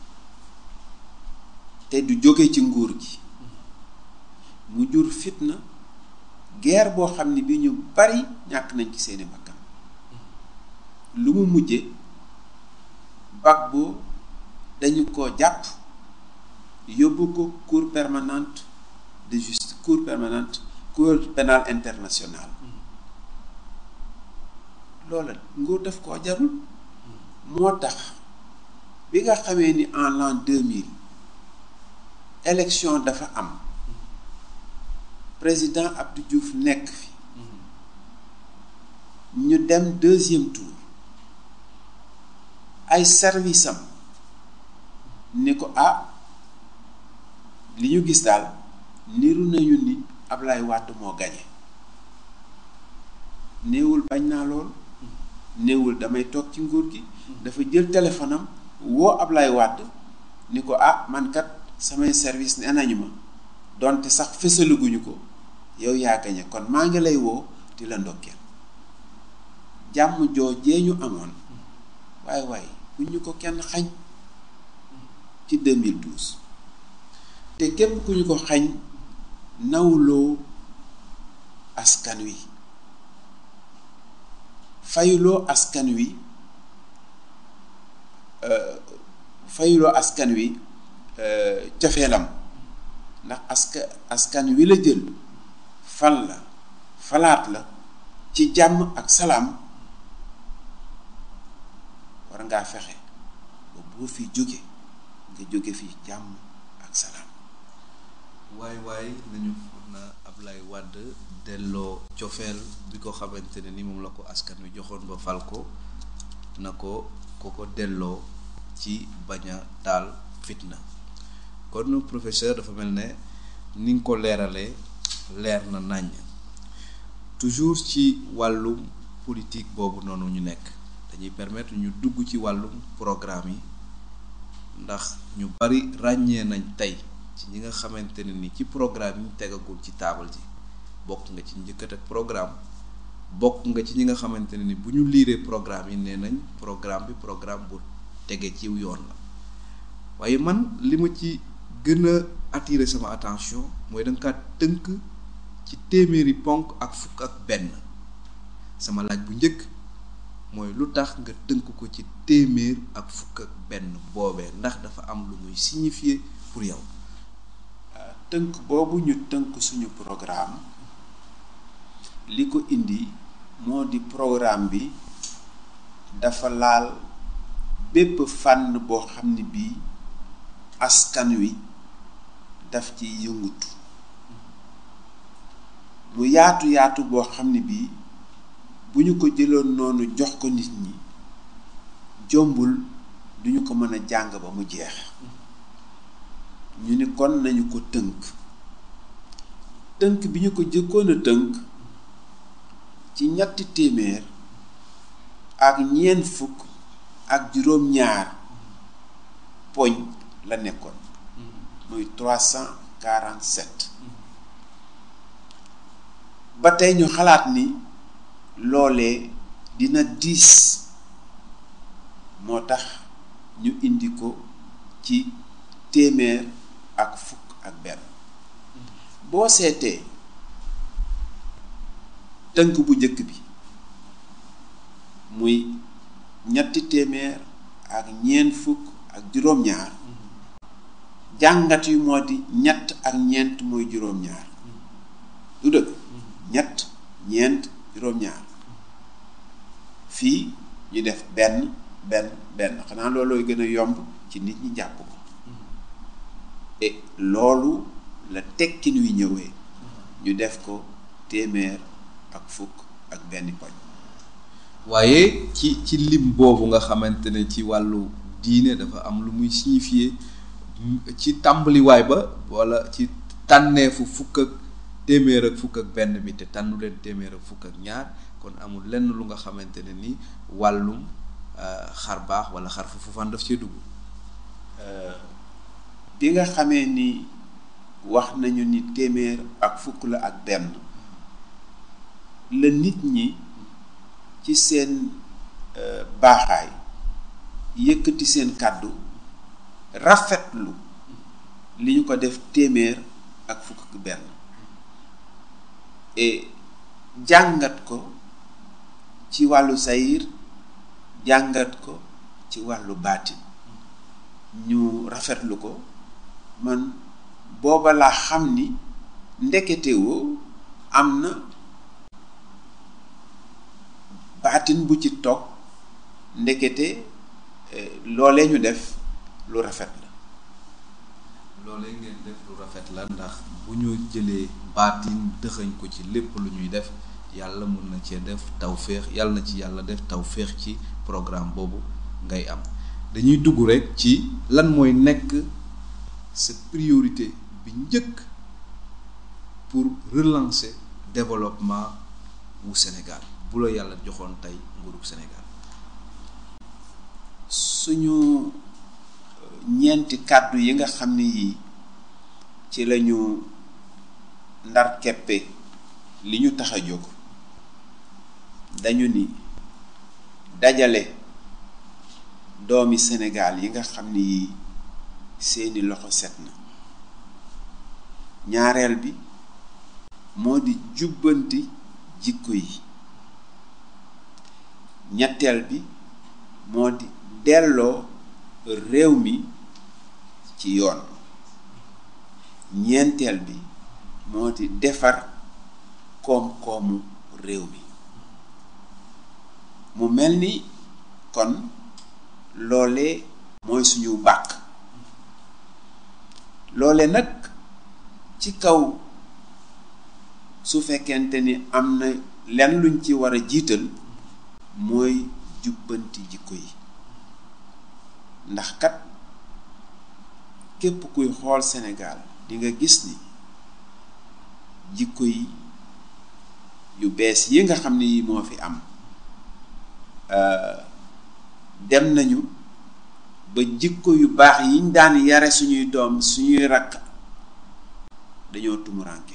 te du jóge ci nguur gi mu jur fitna guerre boo xam ni bi ñu bari ñàkk nañ ci seeni bakkan lu mu mujje Gbagbo dañu ko jàpp yóbbu ko cour permanente de justice cour pénale internationale loola nguur daf koo jarul moo tax bi nga xamee ni en l'an 2000 élection dafa am président Abdou Diouf nekk fi ñu dem deuxième tour ay service am ni ko li ñu gis daal niru nañu ni Ablaye Wade moo gañe néewul bañ naa lool néewul damay toog ci nguur gi dafa jël téléphone am woo Ablaye Wade ni ko man kat samay service nee nañu ma donte sax fësaluguñu ko yow yaa gañe kon maa ngi lay woo di la ndokkeel jàmm joojee ñu amoon waaye bu ñu ko kenn xañ ci 2012 te képp ku ñu ko xañ nawloo askan wi fayuloo askan wi cofeelam ndax askan wi la jël fal la falaat la ci jàmm ak salaam war ngaa fexe ba boo fi jóge nga jóge fi jàmm ak salaam. waay nañu na Ablaye Wade delloo cofeel bi ko xamante ne ni moom la ko askan wi joxoon ba fal ko na ko delloo ci bañ a taal fitna. kon professeur dafa mel ne ni nga ko leeralee leer na naññ toujours ci wàllum politique boobu noonu ñu nekk dañuy permettre ñu dugg ci wàllum programme yi ndax ñu bari ràññee nañ tey ci ñi nga xamante ne ni ci programme yi ñu tegagul ci taabal ji bokk nga ci njëkkat ak programme bokk nga ci ñi nga xamante ne ni bu ñu liiree programme yi nee nañ programme bu tege ci yoon la waaye man li ma ci gën a attirer sama attention mooy da nga kaa tënk ci téeméeri ponk ak fukk ak benn sama laaj bu njëkk mooy lu tax nga tënk ko ci téeméer ak fukk ak benn boobee ndax dafa am lu muy signifier pour yow. tënk boobu ñu tënk suñu programme li ko indi moo di programme bi dafa laal bépp fànn boo xam ne bii askan wi daf ci yëngutu mu yaatu boo xam ne bii bu ñu ko jëloon noonu jox ko nit ñi jombul duñu ko mën a jàng ba mu jeex ñu ni kon nañu ko tënk bi ñu ko jëkkoon a tënk ci 300 ak 4 poñ la nekkoon muy 347 ba tey ñu xalaat ni loolee dina diis moo tax ñu indi ko ci 100 ak fukk ak benn boo seetee tënk bu njëkk bi muy 300 ak 4 jàngat yu moo di 3 ak 4 mooy 2 du dëgg 3 4 2 fii ñu def benn xanaa loolooy gën a yomb ci nit ñi jàpp ko et loolu la tekkin wi ñëwee ñu def ko 100 ak fukk ak benn poñ. waaye ci lim boobu nga xamante ne ci wàllu diine dafa am lu muy signifier ci tàmbaliwaay ba wala ci tànneefu fukk ak 100 ak fukk ak benn bi te tànnu leen 100 ak fukk ak ñaar kon amul lenn lu nga xamante ne ni wàllum xar baax wala xar fu fan daf cee dugg. bi nga xamee ni wax nañu ni 100 ak fukk la ak benn la nit ñi ci seen baaxaay yëkkati seen kàddu rafetlu li ñu ko def 100 ak fukk ak benn et jàngat ko ci wàllu sayir jàngat ko ci wàllu baatin ñu rafetlu ko man booba laa xam ni ndeketewoo am na baatin bu ci toog ndekete loolee ñu def lu rafet la. loolee ngeen def lu rafet la ndax bu ñu jëlee baatin dëxëñ ko ci lépp lu ñuy def yàlla mën na cee def tawféex yàlla na ci yàlla def tawféex ci programme boobu ngay am dañuy dugg rek ci lan mooy nekk sa priorité bi njëkk pour relancer développement wu Sénégal bu la yàlla joxoon tey nguurug Sénégal. suñu ñeenti kàddu yi nga xam ni yi ci lañu ndar keppe li ñu tax a jóg dañu ni dajale doomi Sénégal yi nga xam ni yi seeni loxo set na. ñaareel bi moo di jubbanti jikko yi. ñetteel bi moo di delloo réew mi ci yoon. ñeenteel bi moo di defar koom-koomu réew mi. mu mel ni kon loole mooy suñu bàkk. loole nag ci kaw su fekkente ni am na lenn luñ ci war a jiital mooy jubbanti jikko yi. ndax kat képp kuy xool Sénégal di nga gis ni jikko yi yu bees yi nga xam ne yi moo fi am dem nañu ba jikko yu baax yiñ daan yare suñuy doom suñuy rakk dañoo tumuranke.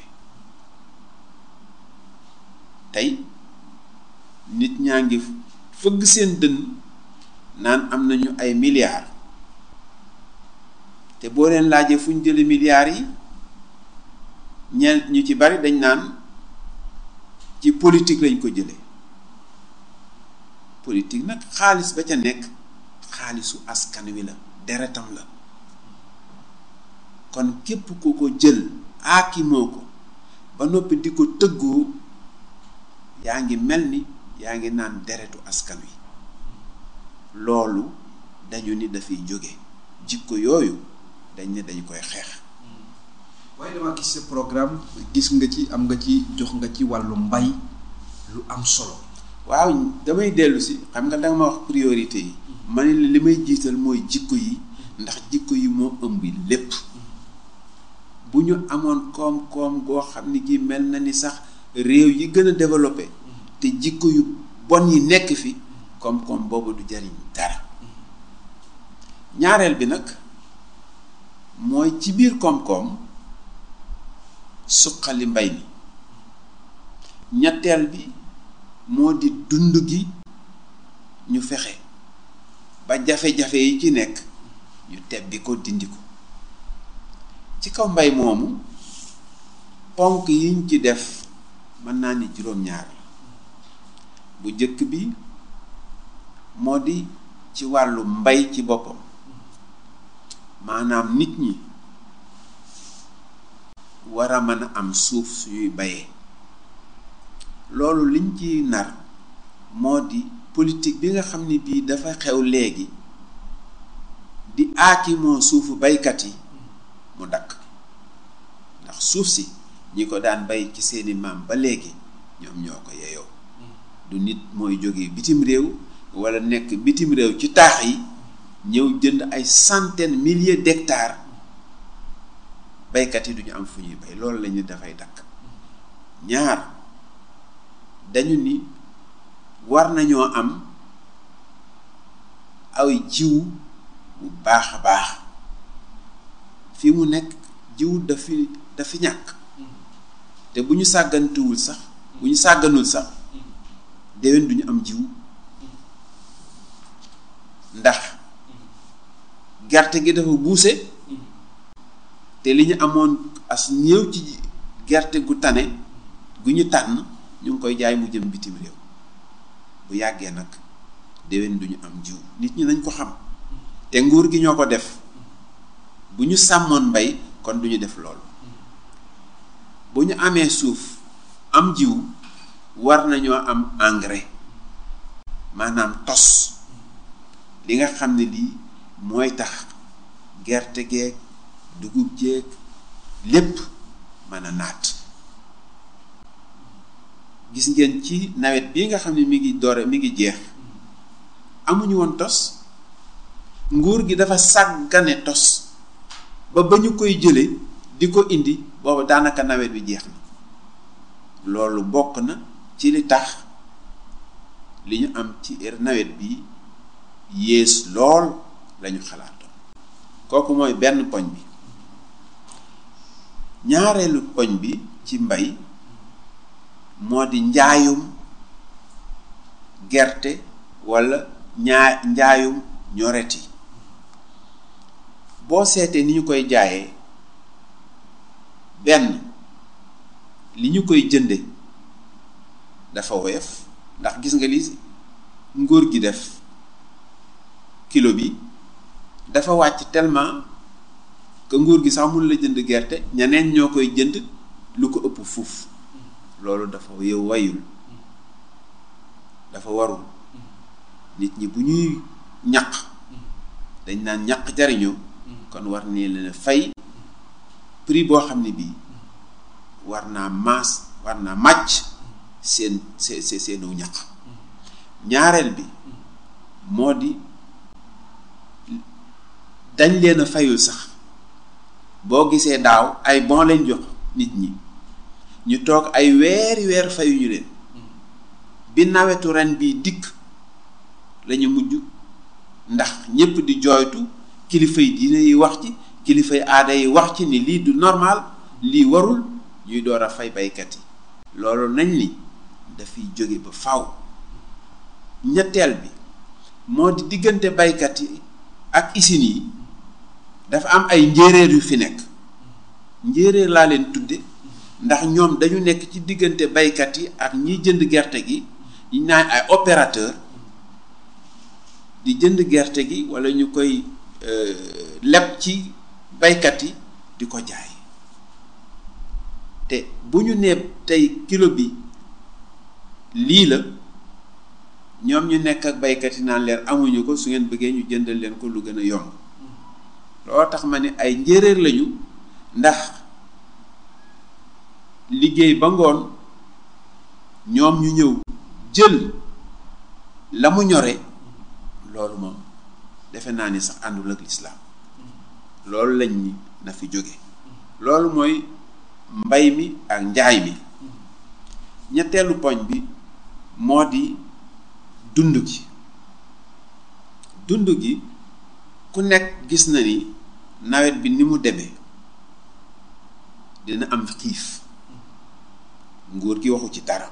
tey nit ñaa ngi fëgg seen dënn naan am nañu ay milliards te boo leen laajee fu ñu jële milliards yi ñeent ñu ci bari dañ naan ci politique lañ ko jële. politique nag xaalis ba ca nekk xaalisu askan wi la, deretam la. kon képp ku ko jël aakimoo ko ba noppi di ko tëggoo yaa ngi mel ni yaa ngi naan deretu askan wi. loolu dañu ni dafay jóge. jikko yooyu dañ ne dañ koy xeex. waaye dama gis sa programme gis nga ci am nga ci jox nga ci wàllu mbay lu am solo. waaw damay dellu si xam nga danga ma wax priorité yi. ma ne li may jiital mooy jikko yi ndax jikko yi moo ëmb lépp. bu ñu amoon koom-koom goo xam ni gi mel na ni sax réew yi gën a développé te jikko yu bon yi nekk fi koom-koom boobu du jariñ dara. ñaareel bi nag mooy ci biir koom-koom suqali mbay mi. ñetteel bi moo di dund gi ñu fexe ba jafe-jafe yi ci nekk ñu tebbi ko dindi ko. ci kaw mbay moomu ponk yiñ ci def mën naa ni juróom-ñaar la. bu jëkk bi moo di ci wàllu mbay ci boppam, maanaam nit ñi war a mën a am suuf suñuy bayee. loolu liñ ci nar moo di politique bi nga xam ni bii dafa xew léegi di aakimoo suufu baykat yi mu dakk. ndax suuf si ñi ko daan bay ci seeni maam ba léegi ñoom ñoo ko yeyoo. du nit mooy jóge bitim réew wala nekk bitim réew ci taax yi ñëw jënd ay centaines milliers d'hectares baykat yi duñu am fu ñuy bay. loolu lañu dafay dakk. ñaar dañu ni war nañoo am ay jiw bu baax a baax. fi mu nekk jiw dafi ñàkk te bu ñu sàggantuwul sax bu ñu sàgganul sax déwén duñu am jiw. ndax gerte gi dafa buuse te li ñu amoon as néew ci gerte gu tane gu ñu tànn ñu ngi koy jaay mu jëm bitim réew. bu yàggee nag déwén duñu am jiw. nit ñi nañ ko xam te nguur gi ñoo ko def. bu ñu sàmmoon mbay kon duñu def loolu. bu ñu amee suuf am jiw war nañoo am engrais, maanaam tos li nga xam ne lii mooy tax gerte geeg dugub jeeg lépp mën a naat. gis ngeen ci nawet bii nga xam ne mi ngi jeex amuñu woon tos. nguur gi dafa sàggane tos ba ñu koy jële di ko indi booba daanaka nawet bi jeex na. loolu bokk na ci li tax li ñu am ci nawet bi yées lool lañu xalaatoon. kooku mooy benn poñ bi. ñaareelu poñ bi ci mbay moo di njaayum gerte walla njaayum ñoreti. boo seetee ni ñu koy jaayee benn li ñu koy jënde dafa woyof ndax gis nga li nguur gi def kilo bi dafa wàcc tellement que nguur gi sax mun la jënd gerte ñeneen ñoo koy jënd lu ko ëpp fuuf loolu dafa yow wayul dafa warul nit ñi bu ñuy ñaq dañ naan ñaq jariñoo kon war nii leen fay prix boo xam ne bii war naa màcc seenu ñaq. ñaareel bi moo di dañ leen a fayul sax boo gisee daaw ay bon lañ jox nit ñi ñu toog ay weer fayuñu leen bi nawetu ren bii dikk lañu mujj ndax ñépp di jooytu kilifa yi diine yi wax ci kilifa yi aada yi wax ci ni lii du normal lii warul ñuy door a fay baykat yi loolu nañ ni dafay jóge ba faw ñetteel bi moo di diggante baykat yi ak usine yi dafa am ay njéeréer yu fi nekk njéeréer laa leen tudde ndax ñoom dañu nekk ci diggante baykat yi ak ñiy jënd gerte gi ñu naan ay opérateur di jënd gerte gi walla ñu koy leb ci baykat yi di ko jaay te bu ñu nee tey kilo bi lii la ñoom ñu nekk ak baykat yi naan leen amuñu ko su ngeen bëggee ñu jëndal leen ko lu gën a yomb loo tax ma ne ay njéeréer lañu ndax liggéey ba ngoon ñoom ñu ñëw jël la mu ñore loolu moom defe naa ni sax àndul ak lislaam loolu lañ ni na fi jóge loolu mooy mbay mi ak njaay mi ñetteelu poñ bi moo di dund gi ku nekk gis na ni nawet bi ni mu demee dina am xiif nguur gi waxu ci dara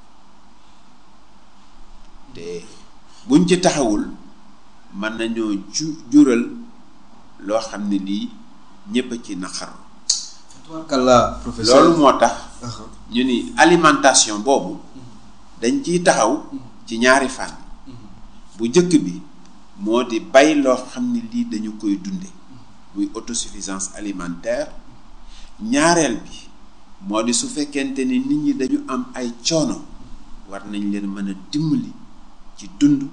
te buñ ci taxawul mën nañoo jural loo xam ne lii ñépp a ci naqar loolu moo tax ñu ni alimentation boobu dañ ciy taxaw ci ñaari fànn bu njëkk bi moo di bay loo xam ne lii dañu koy dunde muy autosuffisance alimentaire ñaareel bi moo di su fekkente ni nit ñi dañu am ay coono war nañ leen mën a dimbali ci dund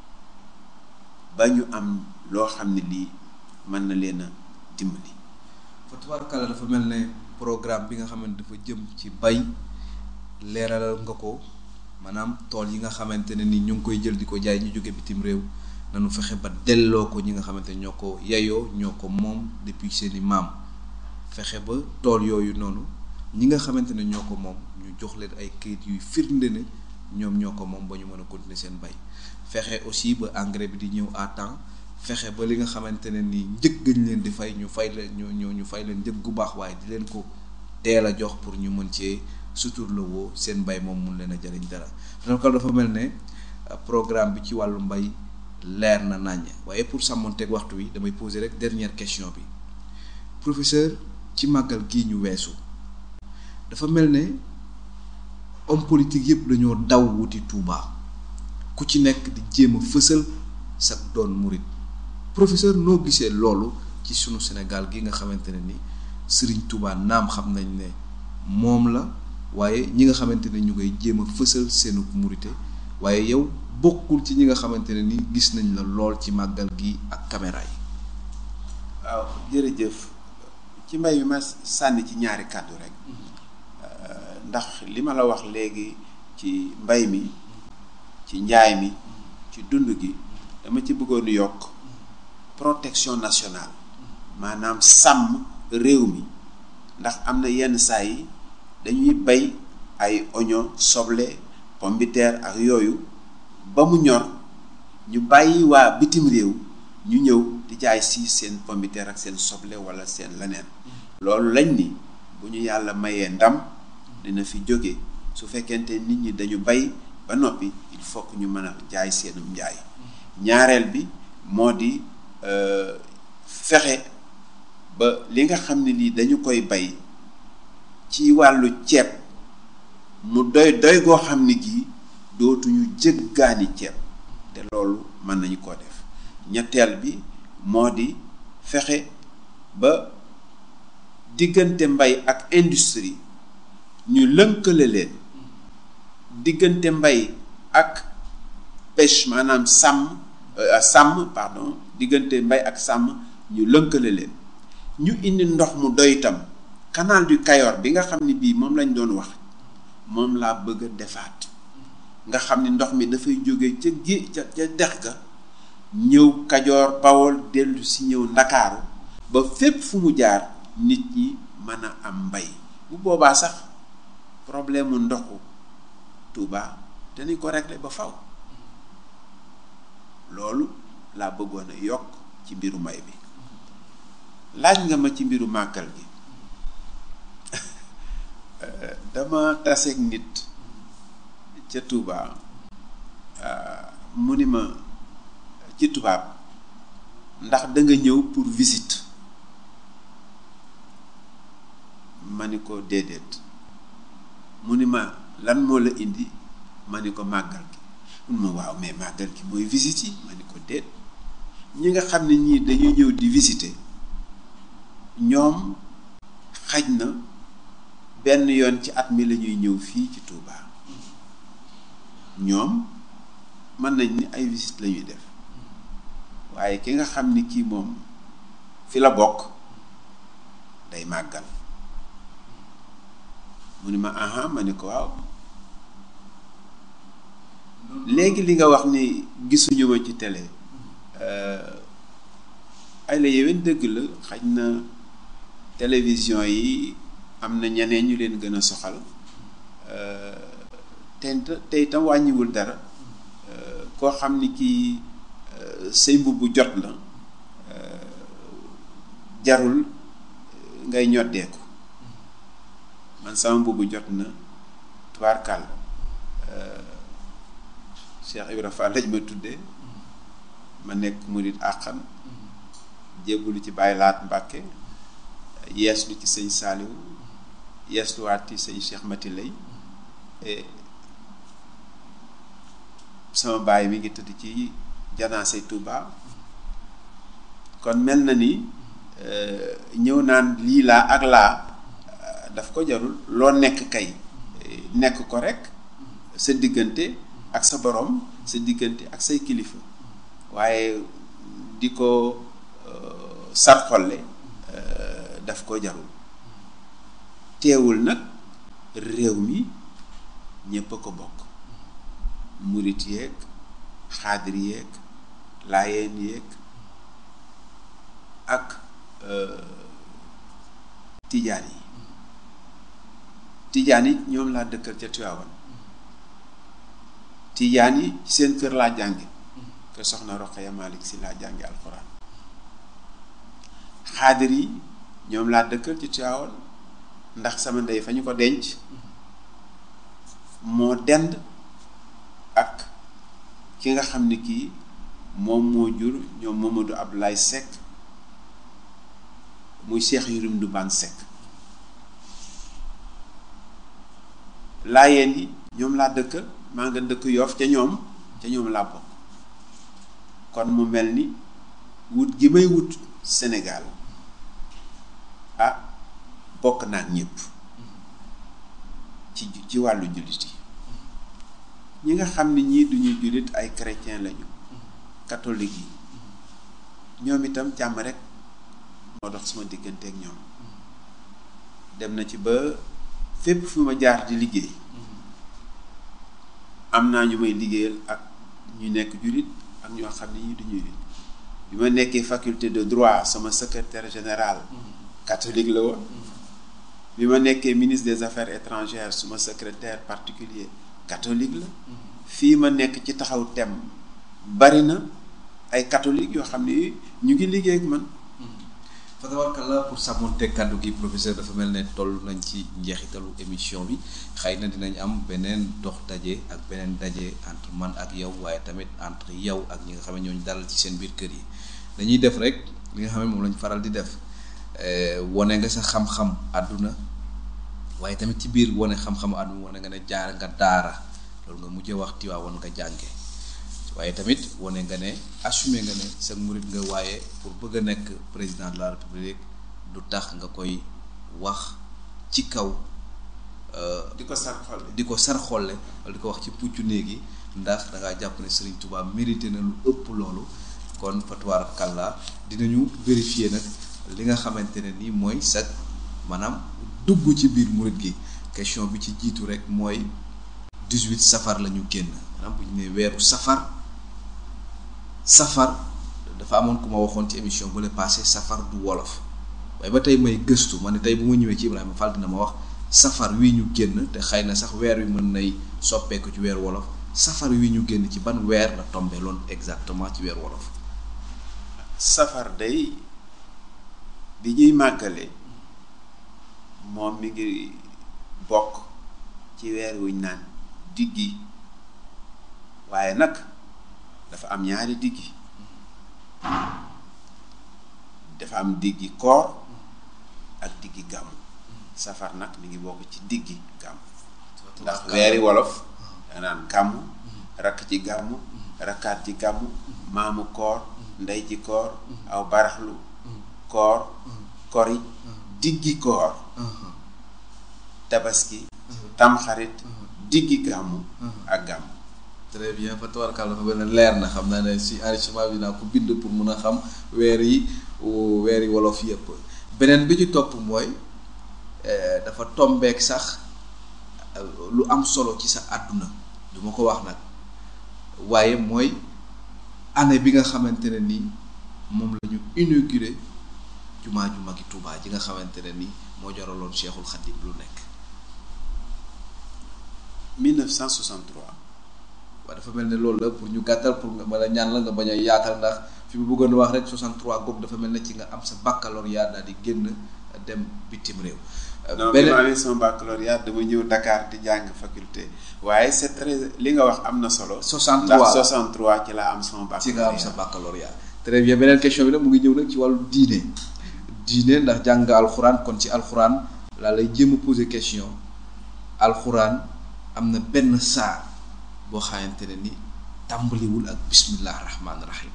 ba ñu am loo xam ne lii mën na leen a dimbali. fa tubaarkàlla dafa mel ne programme bi nga xamante dafa jëm ci bay leeralal nga ko maanaam tool yi nga xamante ne ni ñu ngi koy jël di ko jaay ñu jóge bitim réew nanu fexe ba delloo ko ñi nga xamante ne ñoo ko yayoo ñoo ko moom depuis seeni maam fexe ba tool yooyu noonu ñi nga xamante ne ñoo ko moom ñu jox leen ay kayit yuy firnde ne ñoom ñoo ko moom ba ñu mën a continuer seen bay fexe aussi ba engrais bi di ñëw à temps fexe ba li nga xamante ne ni njëg gañ leen di fay ñu fay leen ñu fay leen njëg gu baax waaye di leen ko teel a jox pour ñu mën cee suturloo seen mbay moom mun leen a jëriñ dara donc dafa mel ne programme bi ci wàllu mbay leer na naññ waaye pour sàmmonteeg waxtu wi damay poser rek dernière question bi professeur ci màggal gii ñu weesu dafa mel ne homme politique yëpp dañoo daw wuti Touba ku ci nekk di jéem a fësal sa doon murit professeur noo gisee loolu ci sunu Sénégal gi nga xamante ne ni Serigne Touba naam xam nañ ne moom la waaye ñi nga xamante ne ñu ngay jéem a fësal seenu murite waaye yow bokkul ci ñi nga xamante ne ni gis nañ la lool ci màggal gi ak caméra yi. waaw jërëjëf ci mbay mi ma sànni ci ñaari kàddu rek ndax li ma la wax léegi ci mbay mi ci njaay mi ci dund gi dama ci bëggoon yokk protection nationale maanaam sàmm réew mi ndax am na yenn saa yi dañuy bay ay oignon soble pomme de terre ak yooyu ba mu ñor ñu bàyyi waa bitim réew ñu ñëw di jaay si seen pomme de terre ak seen soble wala seen leneen loolu lañ ni bu ñu yàlla mayee ndam dina fi jóge su fekkente nit ñi dañu bay ba noppi il faut que ñu mën a jaay seenum njaay ñaareel bi moo di fexe ba li nga xam ne lii dañu koy bay ci wàllu ceeb mu doy goo xam ne gii dootuñu jëggaani ceeb te loolu mën nañu koo def. ñetteel bi moo di fexe ba diggante mbay ak industrie ñu lënkale leen, diggante mbay ak pêche maanaam diggante mbay ak sàmm ñu lënkale leen, ñu indi ndox mu doy itam. Canal du Cayor bi nga xam ni bii moom lañ doon wax moom laa bëgg a defaat, nga xam ni ndox mi dafay jóge ca dex ga ñëw Kajoor Bawol dellu si ñëw Ndakaaru ba fépp fu mu jaar nit ñi mën a am mbay. bu boobaa sax problème mu ndoxu Touba danañ ko régler ba faw. loolu laa bëggoon a yokk ci mbiru mbay bi. laaj nga ma ci mbiru màggal gi. dama taseeg nit ca Touba mu ni ma ci tubaab ndax da nga ñëw pour visite, ma ni ko déedéet. mu ni ma lan moo la indi, ma ni ko màggal gi. mun ma waaw mais màggal gi mooy visite yi, ma ni ko déet. ñi nga xam ne ñii dañuy ñëw di visiter ñoom xaj na benn yoon ci at mi la ñuy ñëw fii ci Touba, ñoom mën nañ ni ay visite la ñuy def, waaye ki nga xam ni kii moom fi la bokk day màggal. mu ni ma aha, ma ni ko waaw. léegi li nga wax ni gisuñu ma ci télé ay la yéwén dëgg la, xaj na télévision yi am na ñeneen ñu leen gën a soxal te itam wàññiwul dara. koo xam ni kii say mbubb jot la jarul ngay ñoddeeku. man sama mbubb jot na tubaarkàll. Cheikh Ibra Fall lañ ma tuddee, ma nekk murit àqan, jébbalu ci Baay Laat Mbàkke, yeeslu ci sëñ Saaliw, yeesluwaat ci sëñ Cheikh Mati Lay. sama baay mi ngi tëdd ci janaase Touba. kon mel na ni ñëw naan lii laa ak laa daf ko jarul. loo nekk kay nekk ko rek sa diggante ak sa borom, sa diggante ak say kilifa, waaye di ko sarxolle daf ko jarul. teewul nag réew mi ñépp a ko bokk, murit yeeg xaadir yeeg laayeen yeeg ak tijaan yi. tijaan yi ñoom laa dëkkal ca Tiwaawan. tijaan yi ci seen kër laa jànge, kër soxna Roqaya Malik si laa jànge alxuraan. xaadir yi ñoom laa dëkkal ci Tiwaawan ndax sama ndey fa ñu ko denc moo dend ak ki nga xam ni kii moom moo jur ñoom Mamadou Abdoulaye Seck muy Cheikh Yérim Ndoumane Seck. laayeen yi ñoom laa dëkkal, maa nga dëkk Yoff ca ñoom laa bokk. kon mu mel ni wut gi may wut Sénégal bokk naa ñëpp ci wàllu jullit yi. ñi nga xam ni ñii duñuy jullit ay chrétien lañu, catholique yi, ñoom itam jàmm rek moo dox sama diggante ak ñoom. dem na ci ba fépp fu ma jaar di liggéey am naa ñu may liggéeyal ak ñu nekk jullit ak ñoo xam ne ñii duñuy jullit. bi ma nekkee faculté de droit sama secrétaire général catholique la woon. bi ma nekkee ministre des affaires étrangères suma secrétaire particulier catholique la. fii ma nekk ci taxaw tem bari na ay catholique yoo xam ne ñu ngi liggéey ak man. fa tabarkalla. pour sàmmonte kàddu gi professeur, dafa mel ne toll nañ ci njeexitalu émission bi. xëy na dinañ am beneen dox daje ak beneen daje entre man ak yow, waaye tamit entre yow ak ñi nga xam ne ñooñu dalal ci seen biir kër yi. dañuy def rek li nga xam ne moom lañ faral di def, wone nga sa xam-xam àdduna, waaye tamit ci biir wone xam-xamu àdduna wone nga ne jaar nga daara, loolu nga mujjee wax Tiwaawan nga jànge. waaye tamit wane nga ne assumé nga ne sa murit nga, waaye pour bëgg a nekk président de la république du tax nga koy wax ci kaw di ko sar xolle wala di ko wax ci puccu néegi, ndax da ngaa jàpp ne Serigne Touba mérité na lu ëpp loolu. kon fatuwaar kàlla dinañu vérifier nag li nga xamante ne nii mooy sa maanaam dugg ci biir murit gi. question bi ci jiitu rek mooy 18 safar la ñu génn, maanaam bu ñu nee weeru safar dafa amoon ku ma waxoon ci émission bu le passé safar du wolof, waaye ba tey may gëstu ma ne tey bu ma ñëwee ci Ibrahima Fall dina ma wax safar wi ñu génn, te xëy na sax weer wi mën nay soppeeku ci weeru wolof. safar wi ñu génn ci ban weer la tombé loon exactement ci weeru wolof? safar day bi ñuy màggale moom mi ngi bokk ci weer wuñ naan diggi, waaye nag dafa am ñaari diggi, dafa am diggi koor ak diggi gàmmu. safar nag mi ngi bokk ci diggi gàmmu, ndax weeri wolof da naan gàmmu, rakk ci gàmmu, rakkaat ci gàmmu, maamu koor, ndey ci koor, aw baraxlu koor, kori, diggi koor, tabaski, tamxarit, diggi gàmmu ak gàmmu. très bien fa tawarkal dafa benn leer na, xam naa ne si enrichissement bi naa ko bind pour mun a xam weeri wolof yëpp. beneen bi ci topp mooy dafa tombeek sax lu am solo ci sa àdduna, du ma ko wax nag, waaye mooy année bi nga xamante ne nii moom la ñu inauguré jumaa ju magi Tuubaa ji nga xamante ne nii moo jaraloon Cheikhul Khadim lu nekk. 1963. waaw dafa mel ne loolu la pour ñu gàttal, pour nga mën a ñaan la nga bañ a yaatal, ndax fi mu bëggoon wax rek 63 googu dafa mel ne ci nga am sa baccalauréat daal di génn dem bitim réew. non bi ma amee sama baccalauréat dama ñëw Dakar di jàng faculté, waaye c'est très li nga wax am na solo. 63 ndax 63 ci laa am sama baccalauréat. ci nga am sa baccalauréat. très bien, beneen question bi nag mu ngi ñëw nag ci wàllu diine ndax jàng nga alxuraan, kon ci alxuraan laa lay jéem a poser question. alxuraan am na benn saar boo xamante ne ni tàmbaliwul ak bismillah rahmaani rahim.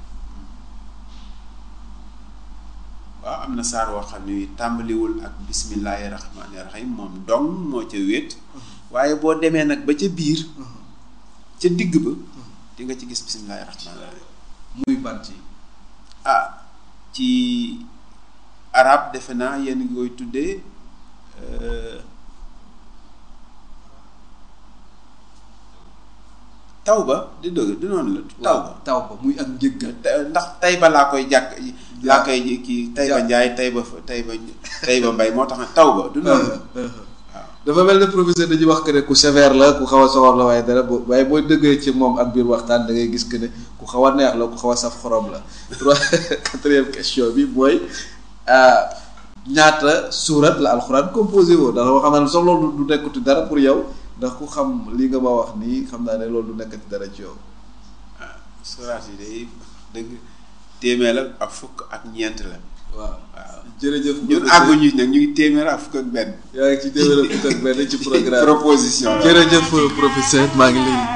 waaw am na saar woo xam ne tàmbaliwul ak bismillahi rahmaani rahim, moom dong moo ca wéet, waaye boo demee nag ba ca biir ca digg ba di nga ci gis bismillahi rahmaani rahim. muy ban ci ci arab defe naa yéen ngi koy tuddee tawba di dëgg di noonu la. tawba muy ak njëggal. ndax Tayba laa koy jàkk laa koy kii Tayba Njaay Tayba Mbay moo tax na tawba du noonu. waaw dafa mel ne professeur dañuy wax que ne ku sévère la, ku xaw a soxor la, waaye dara waaye boo dëggee ci moom ak biir waxtaan da ngay gis que ne ku xaw a neex la, ku xaw a saf xorom la. 4e question bi mooy ñaata suurat la alxuraan composé woo, ndax xam naa ne sax loolu du nekkuti dara pour yow, ndax ku xam li nga ma wax nii xam naa ne loolu du nekkati dara ci yow. suuraat yi day dëgg téeméer ak fukk ak ñeent la. waaw jërëjëf. ñun àgguñu nag ñu ngi téeméer ak fukk ak benn. yaa ngi ci téeméer ak fukk ak benn ci programme proposition. jërëjëf professeur maa ngi lay.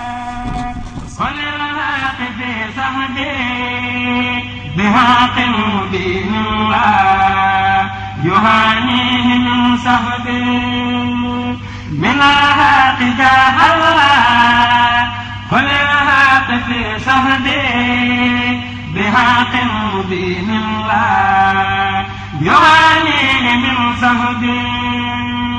بحق مبين الله يعاني من صهد